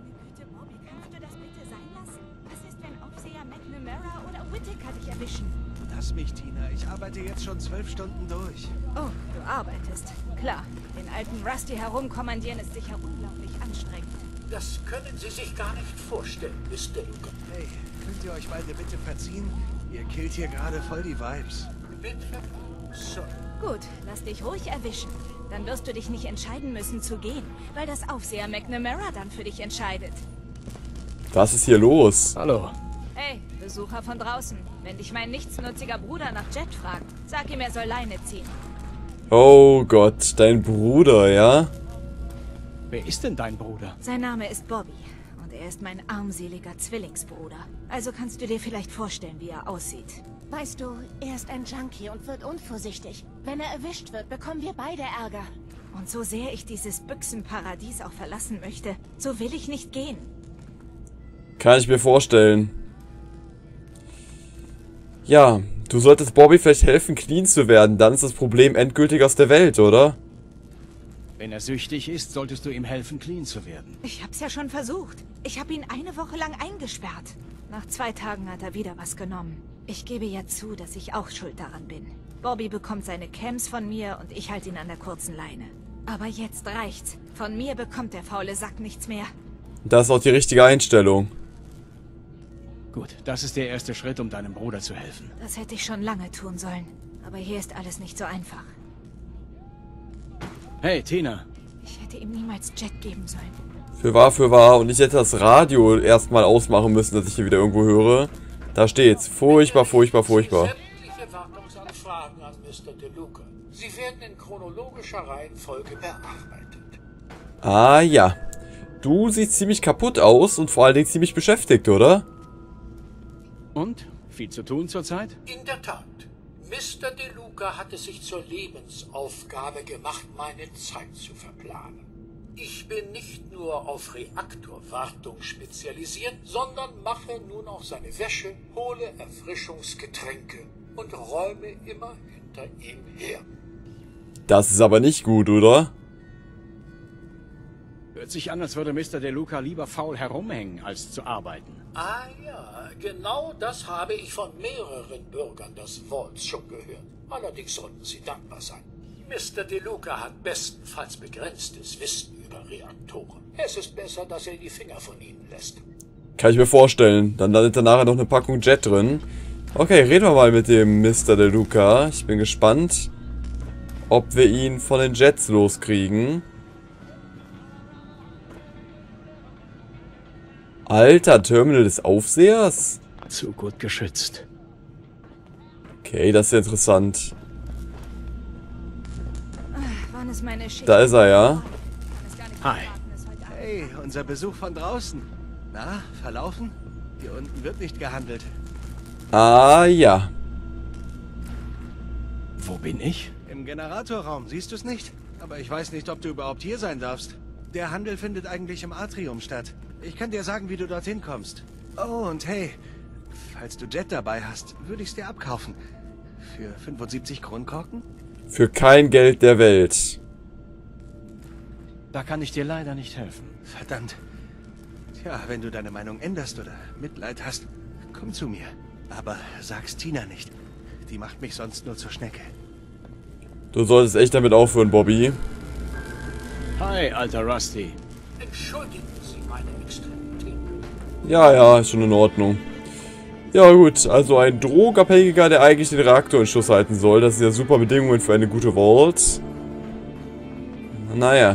Speaker 6: Lass mich, Tina. Ich arbeite jetzt schon zwölf Stunden durch.
Speaker 15: Oh, du arbeitest. Klar. Den alten Rusty herumkommandieren ist sicher unglaublich anstrengend.
Speaker 6: Das können Sie sich gar nicht vorstellen, Mister Luke. Hey, könnt ihr euch meine Bitte verziehen? Ihr killt hier gerade voll die Vibes. Bitte? So.
Speaker 15: Gut, lass dich ruhig erwischen. Dann wirst du dich nicht entscheiden müssen zu gehen, weil das Aufseher McNamara dann für dich entscheidet.
Speaker 1: Was ist hier los?
Speaker 9: Hallo.
Speaker 15: Hey, Besucher von draußen. Wenn dich mein nichtsnutziger Bruder nach Jet fragt, sag ihm, er soll Leine ziehen.
Speaker 1: Oh Gott, dein Bruder, ja?
Speaker 3: Wer ist denn dein Bruder?
Speaker 15: Sein Name ist Bobby. Und er ist mein armseliger Zwillingsbruder. Also kannst du dir vielleicht vorstellen, wie er aussieht.
Speaker 18: Weißt du, er ist ein Junkie und wird unvorsichtig. Wenn er erwischt wird, bekommen wir beide Ärger.
Speaker 15: Und so sehr ich dieses Büchsenparadies auch verlassen möchte, so will ich nicht gehen.
Speaker 1: Kann ich mir vorstellen. Ja, du solltest Bobby vielleicht helfen, clean zu werden. Dann ist das Problem endgültig aus der Welt, oder?
Speaker 3: Wenn er süchtig ist, solltest du ihm helfen, clean zu werden.
Speaker 15: Ich hab's ja schon versucht. Ich habe ihn eine Woche lang eingesperrt. Nach zwei Tagen hat er wieder was genommen. Ich gebe ja zu, dass ich auch schuld daran bin. Bobby bekommt seine Cams von mir und ich halte ihn an der kurzen Leine. Aber jetzt reicht's. Von mir bekommt der faule Sack nichts mehr.
Speaker 1: Das ist auch die richtige Einstellung.
Speaker 3: Gut, das ist der erste Schritt, um deinem Bruder zu helfen.
Speaker 15: Das hätte ich schon lange tun sollen. Aber hier ist alles nicht so einfach.
Speaker 3: Hey, Tina.
Speaker 15: Ich hätte ihm niemals Jet geben sollen.
Speaker 1: Für wahr, für wahr. Und ich hätte das Radio erstmal ausmachen müssen, dass ich hier wieder irgendwo höre. Da steht's. Furchtbar, furchtbar, furchtbar.
Speaker 6: Sämtliche Wartungsanfragen an Mister DeLuca. Sie werden in chronologischer Reihenfolge bearbeitet.
Speaker 1: Ah ja. Du siehst ziemlich kaputt aus und vor allen Dingen ziemlich beschäftigt, oder?
Speaker 3: Und? Viel zu tun zurzeit?
Speaker 6: In der Tat. Mister DeLuca hat es sich zur Lebensaufgabe gemacht, meine Zeit zu verplanen. Ich bin nicht nur auf Reaktorwartung spezialisiert, sondern mache nun auch seine Wäsche, hole Erfrischungsgetränke und räume immer hinter ihm her.
Speaker 1: Das ist aber nicht gut, oder?
Speaker 3: Hört sich an, als würde Mister DeLuca lieber faul herumhängen, als zu arbeiten.
Speaker 6: Ah ja, genau das habe ich von mehreren Bürgern des Vaults schon gehört. Allerdings sollten sie dankbar sein. Mister DeLuca hat bestenfalls begrenztes Wissen über Reaktoren. Es ist besser, dass er die Finger von ihnen lässt.
Speaker 1: Kann ich mir vorstellen. Dann landet da nachher noch eine Packung Jet drin. Okay, reden wir mal mit dem Mister DeLuca. Ich bin gespannt, ob wir ihn von den Jets loskriegen. Alter, Terminal des Aufsehers?
Speaker 3: Zu gut geschützt.
Speaker 1: Okay, das ist ja interessant.
Speaker 15: Wann ist meine Schicht?
Speaker 1: Da ist er, ja.
Speaker 3: Hi.
Speaker 9: Hey, unser Besuch von draußen. Na, verlaufen? Hier unten wird nicht gehandelt.
Speaker 1: Ah, ja.
Speaker 3: Wo bin ich?
Speaker 9: Im Generatorraum, siehst du es nicht? Aber ich weiß nicht, ob du überhaupt hier sein darfst. Der Handel findet eigentlich im Atrium statt. Ich kann dir sagen, wie du dorthin kommst. Oh, und hey, falls du Jet dabei hast, würde ich es dir abkaufen. Für fünfundsiebzig Kronkorken?
Speaker 1: Für kein Geld der Welt.
Speaker 3: Da kann ich dir leider nicht helfen.
Speaker 9: Verdammt. Tja, wenn du deine Meinung änderst oder Mitleid hast, komm zu mir. Aber sag's Tina nicht. Die macht mich sonst nur zur Schnecke.
Speaker 1: Du solltest echt damit aufhören, Bobby.
Speaker 3: Hi, alter Rusty.
Speaker 6: Entschuldigen Sie meine Extremität.
Speaker 1: Ja, ja, ist schon in Ordnung. Ja gut, also ein Drogabhängiger, der eigentlich den Reaktor in Schuss halten soll. Das sind ja super Bedingungen für eine gute Vault. Naja.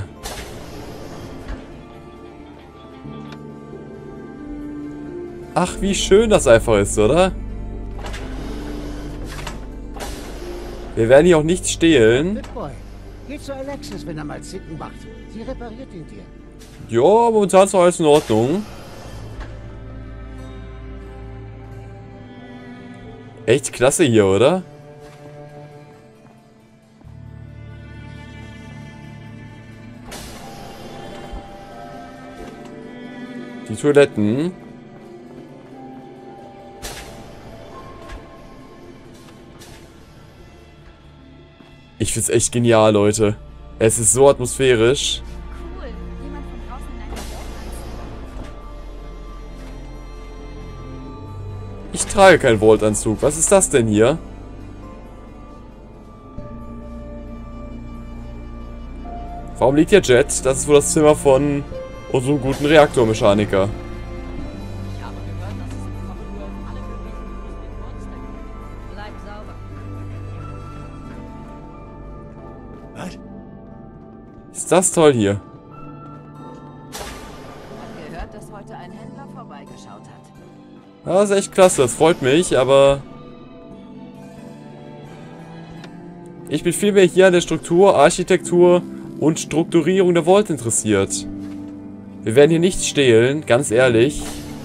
Speaker 1: Ach, wie schön das einfach ist, oder? Wir werden hier auch nichts stehlen.
Speaker 19: Bitboy, geh zu Alexis, wenn er mal Zicken macht. Sie repariert ihn dir.
Speaker 1: Ja, momentan ist alles in Ordnung. Echt klasse hier, oder? Die Toiletten. Ich find's echt genial, Leute. Es ist so atmosphärisch.
Speaker 17: Cool. Jemand von draußen in einem Vault-Anzug.
Speaker 1: Ich trage keinen Vault-Anzug. Was ist das denn hier? Warum liegt hier Jet? Das ist wohl das Zimmer von unserem guten Reaktormechaniker.
Speaker 10: Bleib sauber.
Speaker 9: Was?
Speaker 1: Ist das toll hier.
Speaker 11: Ich habe gehört, dass heute ein Händler vorbeigeschaut hat.
Speaker 1: Das ist echt klasse, das freut mich, aber... Ich bin vielmehr hier an der Struktur, Architektur und Strukturierung der Vault interessiert. Wir werden hier nichts stehlen, ganz ehrlich.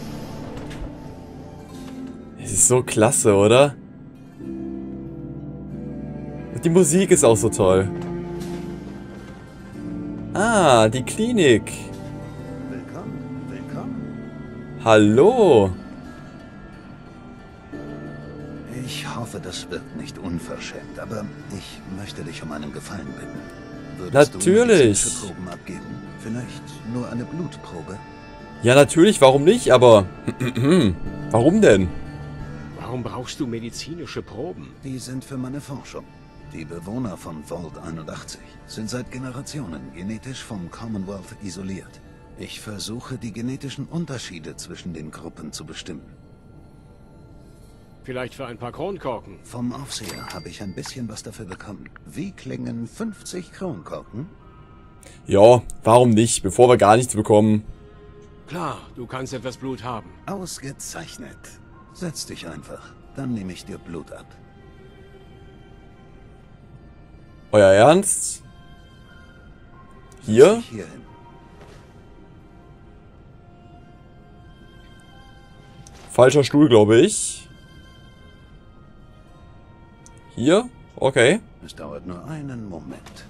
Speaker 1: Es ist so klasse, oder? Und die Musik ist auch so toll. Ah, die Klinik.
Speaker 20: Willkommen, willkommen.
Speaker 1: Hallo.
Speaker 20: Ich hoffe, das wirkt nicht unverschämt, aber ich möchte dich um einen Gefallen bitten. Würdest
Speaker 1: Natürlich.
Speaker 20: du medizinische Proben abgeben? Vielleicht nur eine Blutprobe?
Speaker 1: Ja, natürlich, warum nicht, aber... Warum denn?
Speaker 21: Warum brauchst du medizinische Proben?
Speaker 20: Die sind für meine Forschung. Die Bewohner von Vault einundachtzig sind seit Generationen genetisch vom Commonwealth isoliert. Ich versuche, die genetischen Unterschiede zwischen den Gruppen zu bestimmen.
Speaker 21: Vielleicht für ein paar Kronkorken?
Speaker 20: Vom Aufseher habe ich ein bisschen was dafür bekommen. Wie klingen fünfzig Kronkorken?
Speaker 1: Ja, warum nicht, bevor wir gar nichts bekommen.
Speaker 21: Klar, du kannst etwas Blut haben.
Speaker 20: Ausgezeichnet. Setz dich einfach, dann nehme ich dir Blut ab.
Speaker 1: Euer Ernst? Hier?
Speaker 20: Hierhin.
Speaker 1: Falscher Stuhl, glaube ich. Hier? Okay.
Speaker 20: Es dauert nur einen Moment.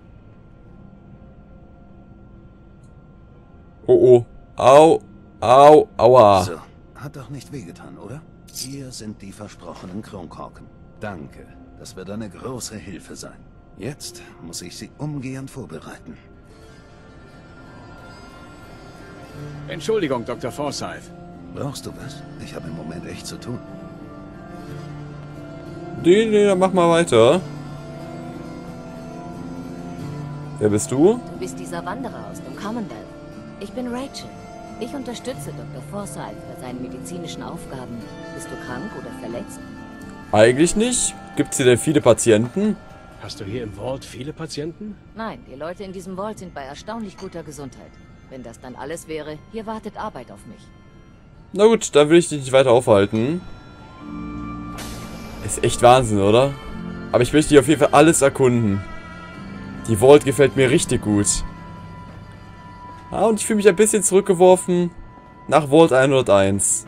Speaker 1: Oh oh. Au. Au. Aua.
Speaker 20: So, hat doch nicht wehgetan, oder? Hier sind die versprochenen Kronkorken. Danke, das wird eine große Hilfe sein. Jetzt muss ich sie umgehend vorbereiten.
Speaker 21: Entschuldigung, Doktor Forsyth.
Speaker 20: Brauchst du was? Ich habe im Moment echt zu tun.
Speaker 1: Nee, nee, dann mach mal weiter. Wer bist du?
Speaker 2: Du bist dieser Wanderer aus dem Commonwealth. Ich bin Rachel. Ich unterstütze Doktor Forsyth bei seinen medizinischen Aufgaben. Bist du krank oder verletzt?
Speaker 1: Eigentlich nicht. Gibt's hier denn viele Patienten?
Speaker 21: Hast du hier im Vault viele Patienten?
Speaker 2: Nein, die Leute in diesem Vault sind bei erstaunlich guter Gesundheit. Wenn das dann alles wäre, hier wartet Arbeit auf mich.
Speaker 1: Na gut, dann will ich dich nicht weiter aufhalten. Ist echt Wahnsinn, oder? Aber ich möchte hier auf jeden Fall alles erkunden. Die Vault gefällt mir richtig gut. Ah, und ich fühle mich ein bisschen zurückgeworfen nach Vault hunderteins.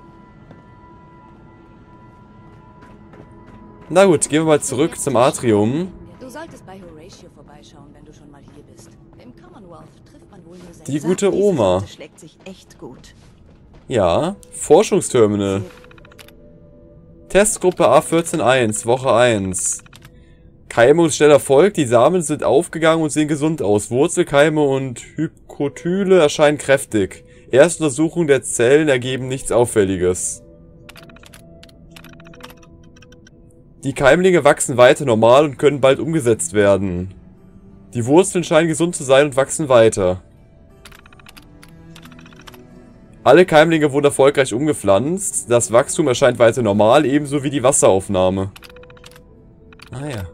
Speaker 1: Na gut, gehen wir mal zurück zum Atrium.
Speaker 11: Du solltest bei Horatio vorbeischauen, wenn du schon mal hier bist. Im Commonwealth trifft man wohl nur selten.
Speaker 1: Die gute Oma.
Speaker 11: Diese schlägt sich echt gut.
Speaker 1: Ja, Forschungsterminal. Testgruppe A vierzehn Punkt eins, Woche eins. Keime und schneller Erfolg, die Samen sind aufgegangen und sehen gesund aus. Wurzelkeime und Hypkotyle erscheinen kräftig. Erste Untersuchungen der Zellen ergeben nichts Auffälliges. Die Keimlinge wachsen weiter normal und können bald umgesetzt werden. Die Wurzeln scheinen gesund zu sein und wachsen weiter. Alle Keimlinge wurden erfolgreich umgepflanzt. Das Wachstum erscheint weiter normal, ebenso wie die Wasseraufnahme. Ah ja.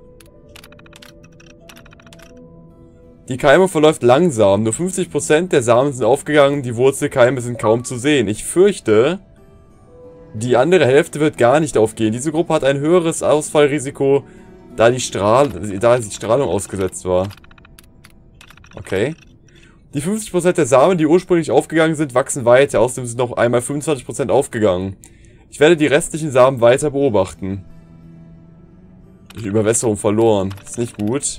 Speaker 1: Die Keime verläuft langsam. Nur fünfzig Prozent der Samen sind aufgegangen, die Wurzelkeime sind kaum zu sehen. Ich fürchte, die andere Hälfte wird gar nicht aufgehen. Diese Gruppe hat ein höheres Ausfallrisiko, da die, Strahl da die Strahlung ausgesetzt war. Okay. Die fünfzig Prozent der Samen, die ursprünglich aufgegangen sind, wachsen weiter. Außerdem sind noch einmal fünfundzwanzig Prozent aufgegangen. Ich werde die restlichen Samen weiter beobachten. Die Überwässerung verloren. Ist nicht gut.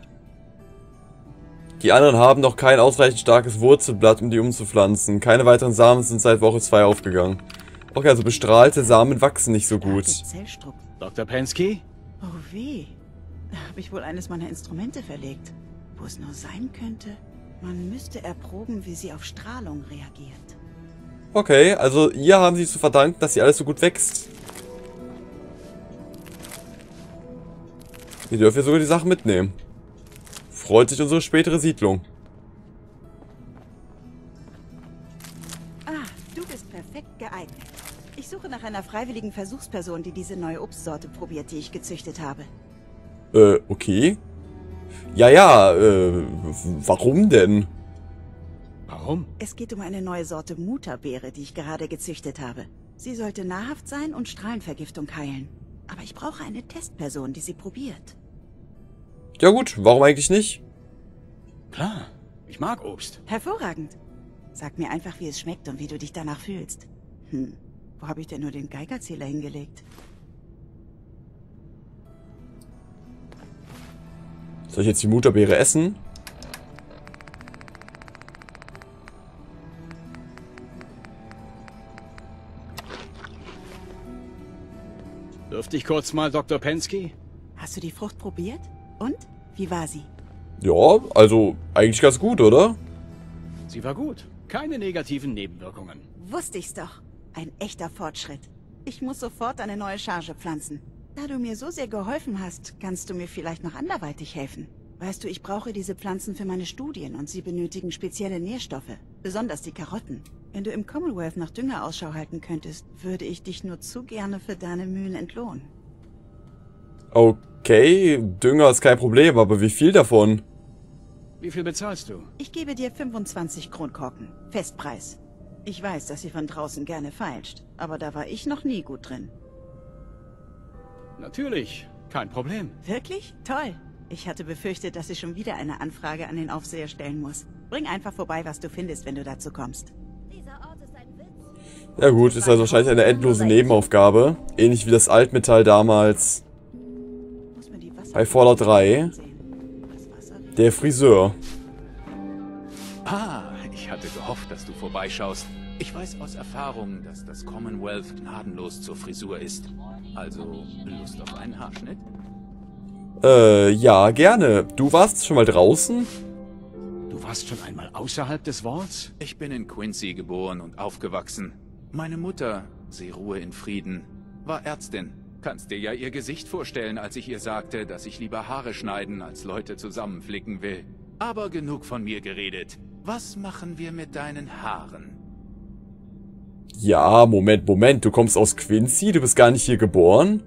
Speaker 1: Die anderen haben noch kein ausreichend starkes Wurzelblatt, um die umzupflanzen. Keine weiteren Samen sind seit Woche zwei aufgegangen. Okay, also bestrahlte Samen wachsen nicht so gut.
Speaker 21: Doktor Pensky?
Speaker 22: Oh weh. Da habe ich wohl eines meiner Instrumente verlegt. Wo es nur sein könnte. Man müsste erproben, wie sie auf Strahlung reagiert.
Speaker 1: Okay, also ihr haben sie zu verdanken, dass sie alles so gut wächst. Ihr dürft ja sogar die Sachen mitnehmen. Freut sich unsere spätere Siedlung.
Speaker 22: Ah, du bist perfekt geeignet. Ich suche nach einer freiwilligen Versuchsperson, die diese neue Obstsorte probiert, die ich gezüchtet habe.
Speaker 1: Äh, okay. Ja, ja, äh, warum denn?
Speaker 3: Warum?
Speaker 22: Es geht um eine neue Sorte Mutterbeere, die ich gerade gezüchtet habe. Sie sollte nahrhaft sein und Strahlenvergiftung heilen. Aber ich brauche eine Testperson, die sie probiert.
Speaker 1: Ja gut, warum eigentlich nicht?
Speaker 3: Klar, ich mag Obst.
Speaker 22: Hervorragend. Sag mir einfach, wie es schmeckt und wie du dich danach fühlst. Hm, wo habe ich denn nur den Geigerzähler hingelegt?
Speaker 1: Soll ich jetzt die Mutterbeere essen?
Speaker 3: Dürfte ich kurz mal, Doktor Pensky?
Speaker 22: Hast du die Frucht probiert? Und? Wie war sie?
Speaker 1: Ja, also eigentlich ganz gut, oder?
Speaker 3: Sie war gut. Keine negativen Nebenwirkungen.
Speaker 22: Wusste ich's doch. Ein echter Fortschritt. Ich muss sofort eine neue Charge pflanzen. Da du mir so sehr geholfen hast, kannst du mir vielleicht noch anderweitig helfen. Weißt du, ich brauche diese Pflanzen für meine Studien und sie benötigen spezielle Nährstoffe. Besonders die Karotten. Wenn du im Commonwealth nach Dünger Ausschau halten könntest, würde ich dich nur zu gerne für deine Mühen entlohnen.
Speaker 1: Okay, Dünger ist kein Problem, aber wie viel davon?
Speaker 3: Wie viel bezahlst du?
Speaker 22: Ich gebe dir fünfundzwanzig Kronkorken. Festpreis. Ich weiß, dass sie von draußen gerne feilscht, aber da war ich noch nie gut drin.
Speaker 3: Natürlich, kein Problem.
Speaker 22: Wirklich? Toll. Ich hatte befürchtet, dass ich schon wieder eine Anfrage an den Aufseher stellen muss. Bring einfach vorbei, was du findest, wenn du dazu kommst.
Speaker 1: Ja gut, ist also wahrscheinlich eine endlose Nebenaufgabe. Ähnlich wie das Altmetall damals bei Fallout drei. Der Friseur.
Speaker 14: Ah, ich hatte gehofft, dass du vorbeischaust. Ich weiß aus Erfahrung, dass das Commonwealth gnadenlos zur Frisur ist. Also, Lust auf einen Haarschnitt?
Speaker 1: Äh, ja, gerne. Du warst schon mal draußen?
Speaker 3: Du warst schon einmal außerhalb des Vaults?
Speaker 14: Ich bin in Quincy geboren und aufgewachsen. Meine Mutter, sie ruhe in Frieden, war Ärztin. Kannst dir ja ihr Gesicht vorstellen, als ich ihr sagte, dass ich lieber Haare schneiden, als Leute zusammenflicken will. Aber genug von mir geredet. Was machen wir mit deinen Haaren?
Speaker 1: Ja, Moment, Moment. Du kommst aus Quincy? Du bist gar nicht hier geboren?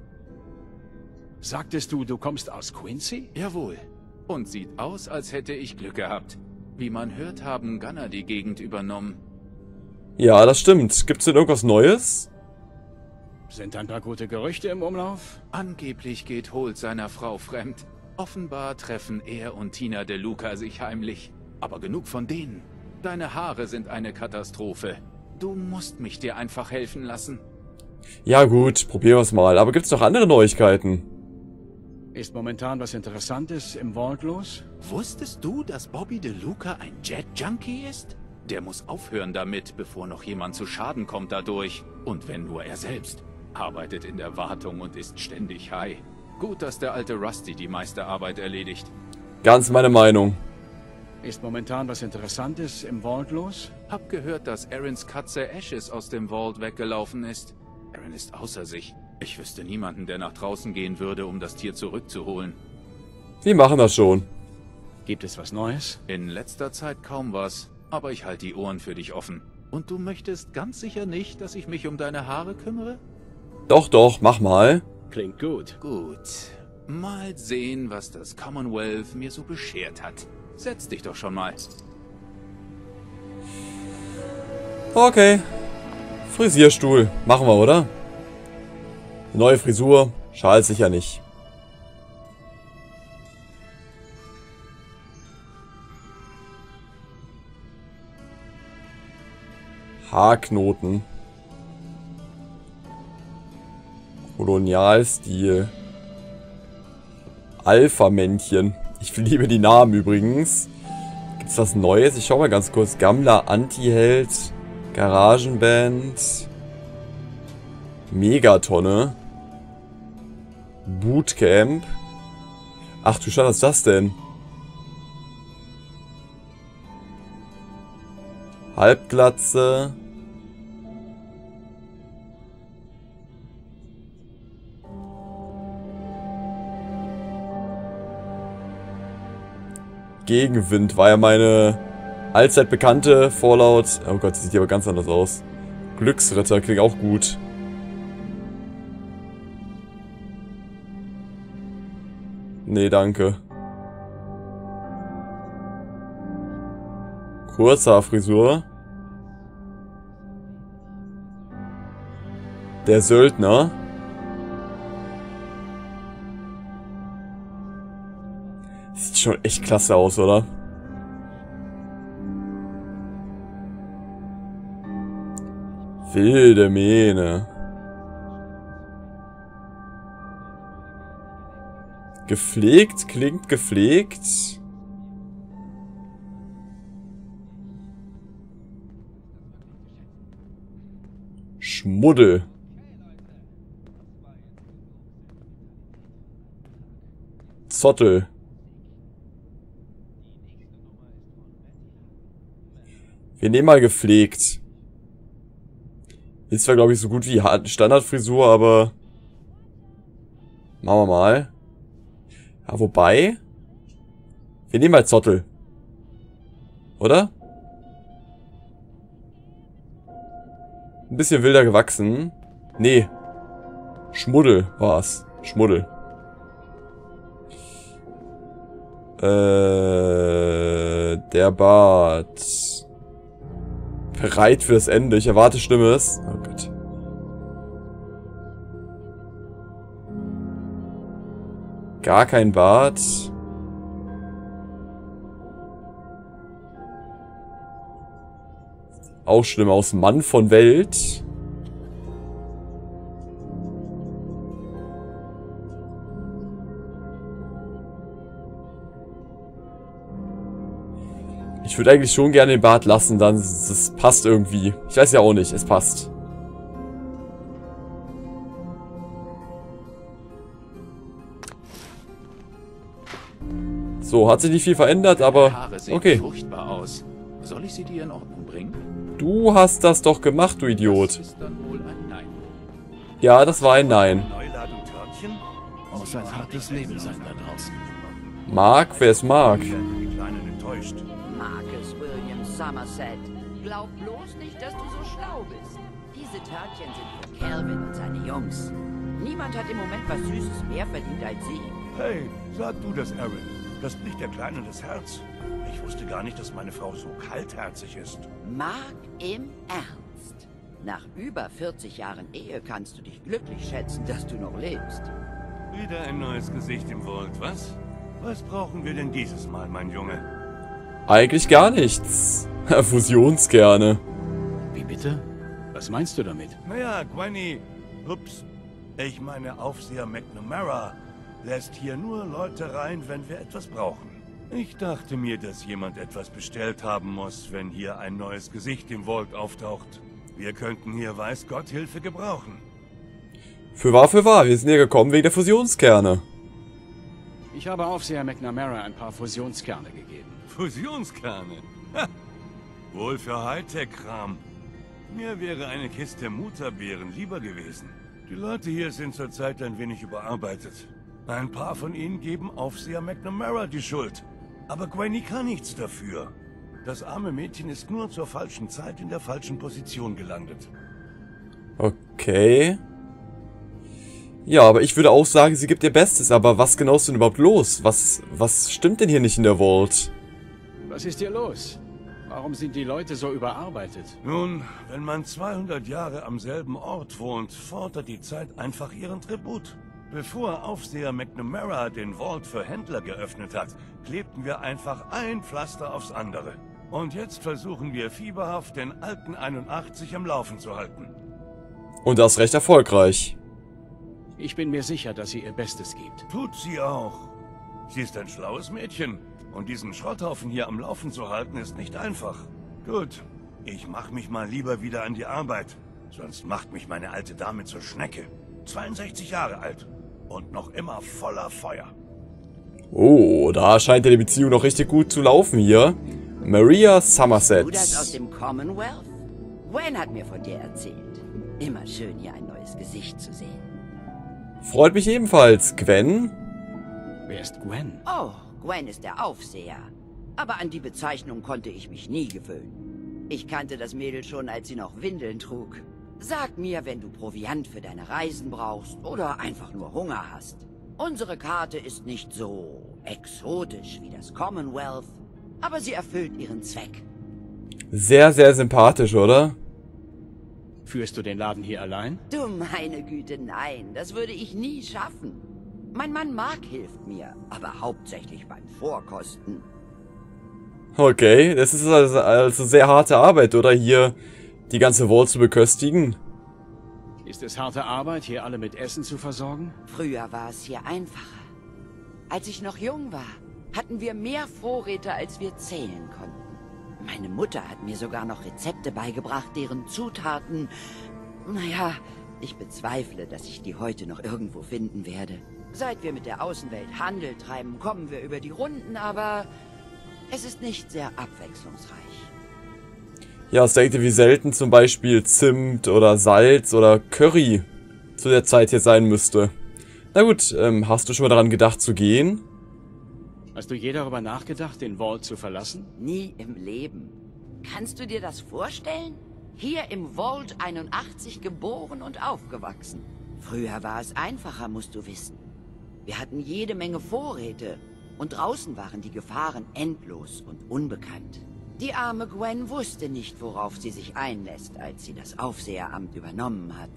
Speaker 3: Sagtest du, du kommst aus Quincy?
Speaker 14: Jawohl. Und sieht aus, als hätte ich Glück gehabt. Wie man hört, haben Gunner die Gegend übernommen.
Speaker 1: Ja, das stimmt. Gibt's denn irgendwas Neues?
Speaker 3: Sind ein paar gute Gerüchte im Umlauf?
Speaker 14: Angeblich geht Holt seiner Frau fremd. Offenbar treffen er und Tina DeLuca sich heimlich. Aber genug von denen. Deine Haare sind eine Katastrophe. Du musst mich dir einfach helfen lassen.
Speaker 1: Ja gut, probieren wir's mal. Aber gibt's noch andere Neuigkeiten?
Speaker 3: Ist momentan was Interessantes im Vault los?
Speaker 14: Wusstest du, dass Bobby DeLuca ein Jet-Junkie ist? Der muss aufhören damit, bevor noch jemand zu Schaden kommt dadurch. Und wenn nur er selbst. Arbeitet in der Wartung und ist ständig high. Gut, dass der alte Rusty die meiste Arbeit erledigt.
Speaker 1: Ganz meine Meinung.
Speaker 3: Ist momentan was Interessantes im Vault los?
Speaker 14: Hab gehört, dass Aarons Katze Ashes aus dem Vault weggelaufen ist. Aaron ist außer sich. Ich wüsste niemanden, der nach draußen gehen würde, um das Tier zurückzuholen.
Speaker 1: Wir machen das schon.
Speaker 3: Gibt es was Neues?
Speaker 14: In letzter Zeit kaum was. Aber ich halte die Ohren für dich offen. Und du möchtest ganz sicher nicht, dass ich mich um deine Haare kümmere?
Speaker 1: Doch, doch, mach mal.
Speaker 3: Klingt gut.
Speaker 14: Gut. Mal sehen, was das Commonwealth mir so beschert hat. Setz dich doch schon mal.
Speaker 1: Okay. Frisierstuhl. Machen wir, oder? Neue Frisur. Schadet sicher nicht. Haarknoten. Kolonialstil. Alpha-Männchen. Ich liebe die Namen übrigens. Gibt's was Neues? Ich schau mal ganz kurz. Gammler, Anti-Held, Garagenband, Megatonne, Bootcamp. Ach du Scheiße, was ist das denn? Halbglatze. Gegenwind war ja meine allzeit bekannte Fallout. Oh Gott, die sieht aber ganz anders aus. Glücksritter klingt auch gut. Nee, danke. Kurzhaarfrisur. Der Söldner. Sieht schon echt klasse aus, oder? Wilde Mähne. Gepflegt, klingt gepflegt. Schmuddel. Zottel. Wir nehmen mal gepflegt. Ist zwar, glaube ich, so gut wie Standardfrisur, aber... Machen wir mal. Ja, wobei... Wir nehmen mal Zottel. Oder? Ein bisschen wilder gewachsen. Nee. Schmuddel war's. Schmuddel. Äh... Der Bart... Bereit fürs Ende. Ich erwarte Schlimmes. Oh Gott. Gar kein Bart. Auch schlimm aus. Mann von Welt. Ich würde eigentlich schon gerne den Bart lassen, dann das passt irgendwie. Ich weiß ja auch nicht, es passt. So, hat sich nicht viel verändert, aber
Speaker 14: Haare sehen
Speaker 1: okay.
Speaker 14: furchtbar aus. Soll ich sie dir in Ordnung bringen?
Speaker 1: Du hast das doch gemacht, du Idiot.
Speaker 14: Das ist dann wohl ein Nein.
Speaker 1: Ja, das war ein Nein.
Speaker 3: Muss ein hartes Leben sein da draußen.
Speaker 1: Mark? Wer ist Mark?
Speaker 13: Marcus William Somerset. Glaub bloß nicht, dass du so schlau bist. Diese Törtchen sind für Calvin und seine Jungs. Niemand hat im Moment was Süßes mehr verdient als sie.
Speaker 4: Hey, sag du das, Aaron. Das bricht der Kleinen das Herz. Ich wusste gar nicht, dass meine Frau so kaltherzig ist.
Speaker 13: Mark im Ernst. Nach über vierzig Jahren Ehe kannst du dich glücklich schätzen, dass du noch lebst.
Speaker 4: Wieder ein neues Gesicht im Vault, was? Was brauchen wir denn dieses Mal, mein Junge?
Speaker 1: Eigentlich gar nichts. Fusionskerne.
Speaker 3: Wie bitte? Was meinst du damit?
Speaker 4: Naja, Gwenny, ups, ich meine Aufseher McNamara lässt hier nur Leute rein, wenn wir etwas brauchen. Ich dachte mir, dass jemand etwas bestellt haben muss, wenn hier ein neues Gesicht im Vault auftaucht. Wir könnten hier, weiß Gott, Hilfe gebrauchen.
Speaker 1: Für wahr, für wahr. Wir sind hier gekommen wegen der Fusionskerne.
Speaker 3: Ich habe Aufseher McNamara ein paar Fusionskerne gegeben.
Speaker 4: Fusionskerne? Ha. Wohl für Hightech-Kram. Mir wäre eine Kiste Mutterbeeren lieber gewesen. Die Leute hier sind zurzeit ein wenig überarbeitet. Ein paar von ihnen geben Aufseher McNamara die Schuld. Aber Gwenny kann nichts dafür. Das arme Mädchen ist nur zur falschen Zeit in der falschen Position gelandet.
Speaker 1: Okay. Ja, aber ich würde auch sagen, sie gibt ihr Bestes. Aber was genau ist denn überhaupt los? Was, was stimmt denn hier nicht in der Vault?
Speaker 3: Was ist hier los? Warum sind die Leute so überarbeitet?
Speaker 4: Nun, wenn man zweihundert Jahre am selben Ort wohnt, fordert die Zeit einfach ihren Tribut. Bevor Aufseher McNamara den Vault für Händler geöffnet hat, klebten wir einfach ein Pflaster aufs andere. Und jetzt versuchen wir fieberhaft, den alten einundachtzig am Laufen zu halten.
Speaker 1: Und das recht erfolgreich.
Speaker 3: Ich bin mir sicher, dass sie ihr Bestes gibt.
Speaker 4: Tut sie auch. Sie ist ein schlaues Mädchen. Und diesen Schrotthaufen hier am Laufen zu halten, ist nicht einfach. Gut, ich mach mich mal lieber wieder an die Arbeit. Sonst macht mich meine alte Dame zur Schnecke. zweiundsechzig Jahre alt. Und noch immer voller Feuer.
Speaker 1: Oh, da scheint ja die Beziehung noch richtig gut zu laufen hier. Maria Somerset.
Speaker 13: Du das aus dem Commonwealth? Gwen hat mir von dir erzählt. Immer schön, hier ein neues Gesicht zu sehen.
Speaker 1: Freut mich ebenfalls. Gwen?
Speaker 3: Wer ist Gwen?
Speaker 13: Oh, Gwen ist der Aufseher. Aber an die Bezeichnung konnte ich mich nie gewöhnen. Ich kannte das Mädel schon, als sie noch Windeln trug. Sag mir, wenn du Proviant für deine Reisen brauchst oder einfach nur Hunger hast. Unsere Karte ist nicht so exotisch wie das Commonwealth, aber sie erfüllt ihren Zweck.
Speaker 1: Sehr, sehr sympathisch, oder?
Speaker 3: Führst du den Laden hier allein?
Speaker 13: Du meine Güte, nein. Das würde ich nie schaffen. Mein Mann Mark hilft mir, aber hauptsächlich beim Vorkosten.
Speaker 1: Okay, das ist also, also sehr harte Arbeit, oder? Hier die ganze Vault zu beköstigen.
Speaker 3: Ist es harte Arbeit, hier alle mit Essen zu versorgen?
Speaker 13: Früher war es hier einfacher. Als ich noch jung war, hatten wir mehr Vorräte, als wir zählen konnten. Meine Mutter hat mir sogar noch Rezepte beigebracht, deren Zutaten... Naja, ich bezweifle, dass ich die heute noch irgendwo finden werde. Seit wir mit der Außenwelt Handel treiben, kommen wir über die Runden, aber es ist nicht sehr abwechslungsreich.
Speaker 1: Ja, es denkt ihr, wie selten zum Beispiel Zimt oder Salz oder Curry zu der Zeit hier sein müsste. Na gut, ähm, hast du schon mal daran gedacht zu gehen?
Speaker 3: Hast du je darüber nachgedacht, den Vault zu verlassen?
Speaker 13: Nie im Leben. Kannst du dir das vorstellen? Hier im Vault einundachtzig geboren und aufgewachsen. Früher war es einfacher, musst du wissen. Wir hatten jede Menge Vorräte und draußen waren die Gefahren endlos und unbekannt. Die arme Gwen wusste nicht, worauf sie sich einlässt, als sie das Aufseheramt übernommen hat.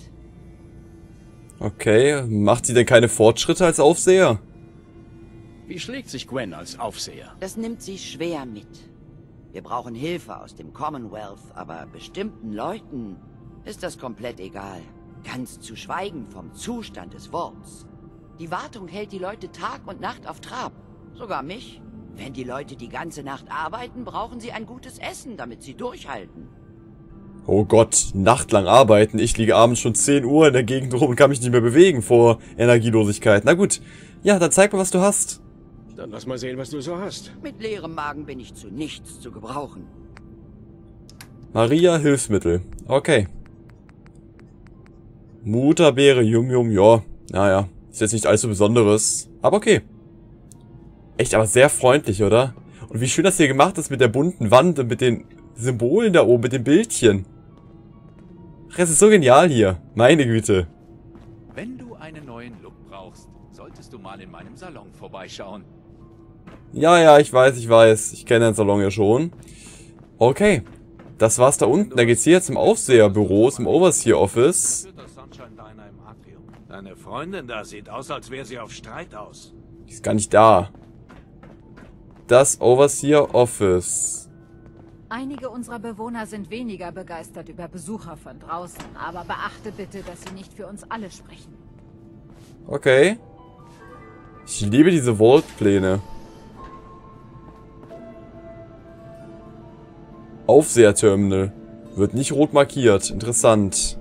Speaker 1: Okay, macht sie denn keine Fortschritte als Aufseher?
Speaker 3: Wie schlägt sich Gwen als Aufseher?
Speaker 13: Das nimmt sie schwer mit. Wir brauchen Hilfe aus dem Commonwealth, aber bestimmten Leuten ist das komplett egal. Ganz zu schweigen vom Zustand des Vaults. Die Wartung hält die Leute Tag und Nacht auf Trab. Sogar mich. Wenn die Leute die ganze Nacht arbeiten, brauchen sie ein gutes Essen, damit sie durchhalten.
Speaker 1: Oh Gott, nachtlang arbeiten. Ich liege abends schon zehn Uhr in der Gegend rum und kann mich nicht mehr bewegen vor Energielosigkeit. Na gut, ja, dann zeig mal, was du hast.
Speaker 3: Dann lass mal sehen, was du so hast.
Speaker 13: Mit leerem Magen bin ich zu nichts zu gebrauchen.
Speaker 1: Maria, Hilfsmittel. Okay. Mutterbeere, Yum Yum, ja. Naja, ist jetzt nicht allzu Besonderes. Aber okay. Echt, aber sehr freundlich, oder? Und wie schön das hier gemacht ist mit der bunten Wand und mit den Symbolen da oben, mit den Bildchen. Das ist so genial hier. Meine Güte.
Speaker 14: Wenn du einen neuen Look brauchst, solltest du mal in meinem Salon vorbeischauen.
Speaker 1: Ja, ja, ich weiß, ich weiß. Ich kenne den Salon ja schon. Okay. Das war's da unten. Da geht's hier jetzt zum Aufseherbüro, zum Overseer Office.
Speaker 5: Deine Freundin da sieht aus, als wäre sie auf Streit aus.
Speaker 1: Die ist gar nicht da. Das Overseer Office.
Speaker 11: Einige unserer Bewohner sind weniger begeistert über Besucher von draußen, aber beachte bitte, dass sie nicht für uns alle sprechen.
Speaker 1: Okay. Ich liebe diese Vault-Pläne. Aufseher-Terminal. Wird nicht rot markiert. Interessant.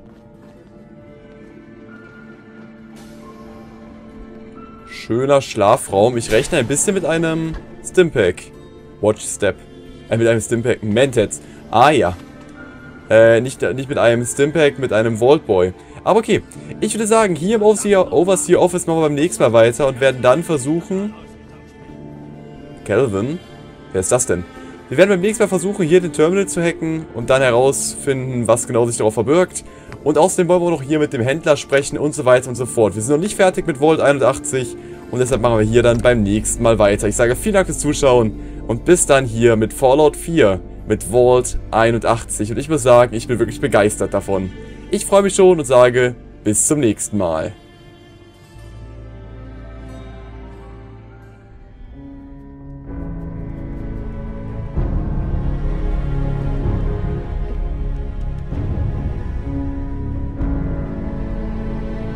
Speaker 1: Schöner Schlafraum. Ich rechne ein bisschen mit einem Stimpack. Watch Step. Äh, mit einem Stimpack. Mentats. Ah ja. Äh, nicht, nicht mit einem Stimpack, mit einem Vault Boy. Aber okay. Ich würde sagen, hier im Overseer, Overseer Office machen wir beim nächsten Mal weiter und werden dann versuchen... Calvin? Wer ist das denn? Wir werden beim nächsten Mal versuchen, hier den Terminal zu hacken und dann herausfinden, was genau sich darauf verbirgt. Und außerdem wollen wir noch hier mit dem Händler sprechen und so weiter und so fort. Wir sind noch nicht fertig mit Vault einundachtzig und deshalb machen wir hier dann beim nächsten Mal weiter. Ich sage vielen Dank fürs Zuschauen und bis dann hier mit Fallout vier, mit Vault einundachtzig. Und ich muss sagen, ich bin wirklich begeistert davon. Ich freue mich schon und sage bis zum nächsten Mal.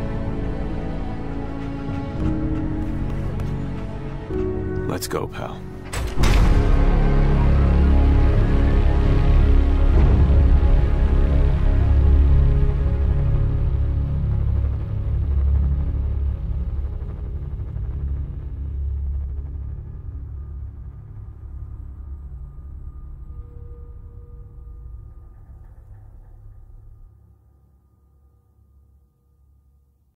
Speaker 5: Let's go, pal.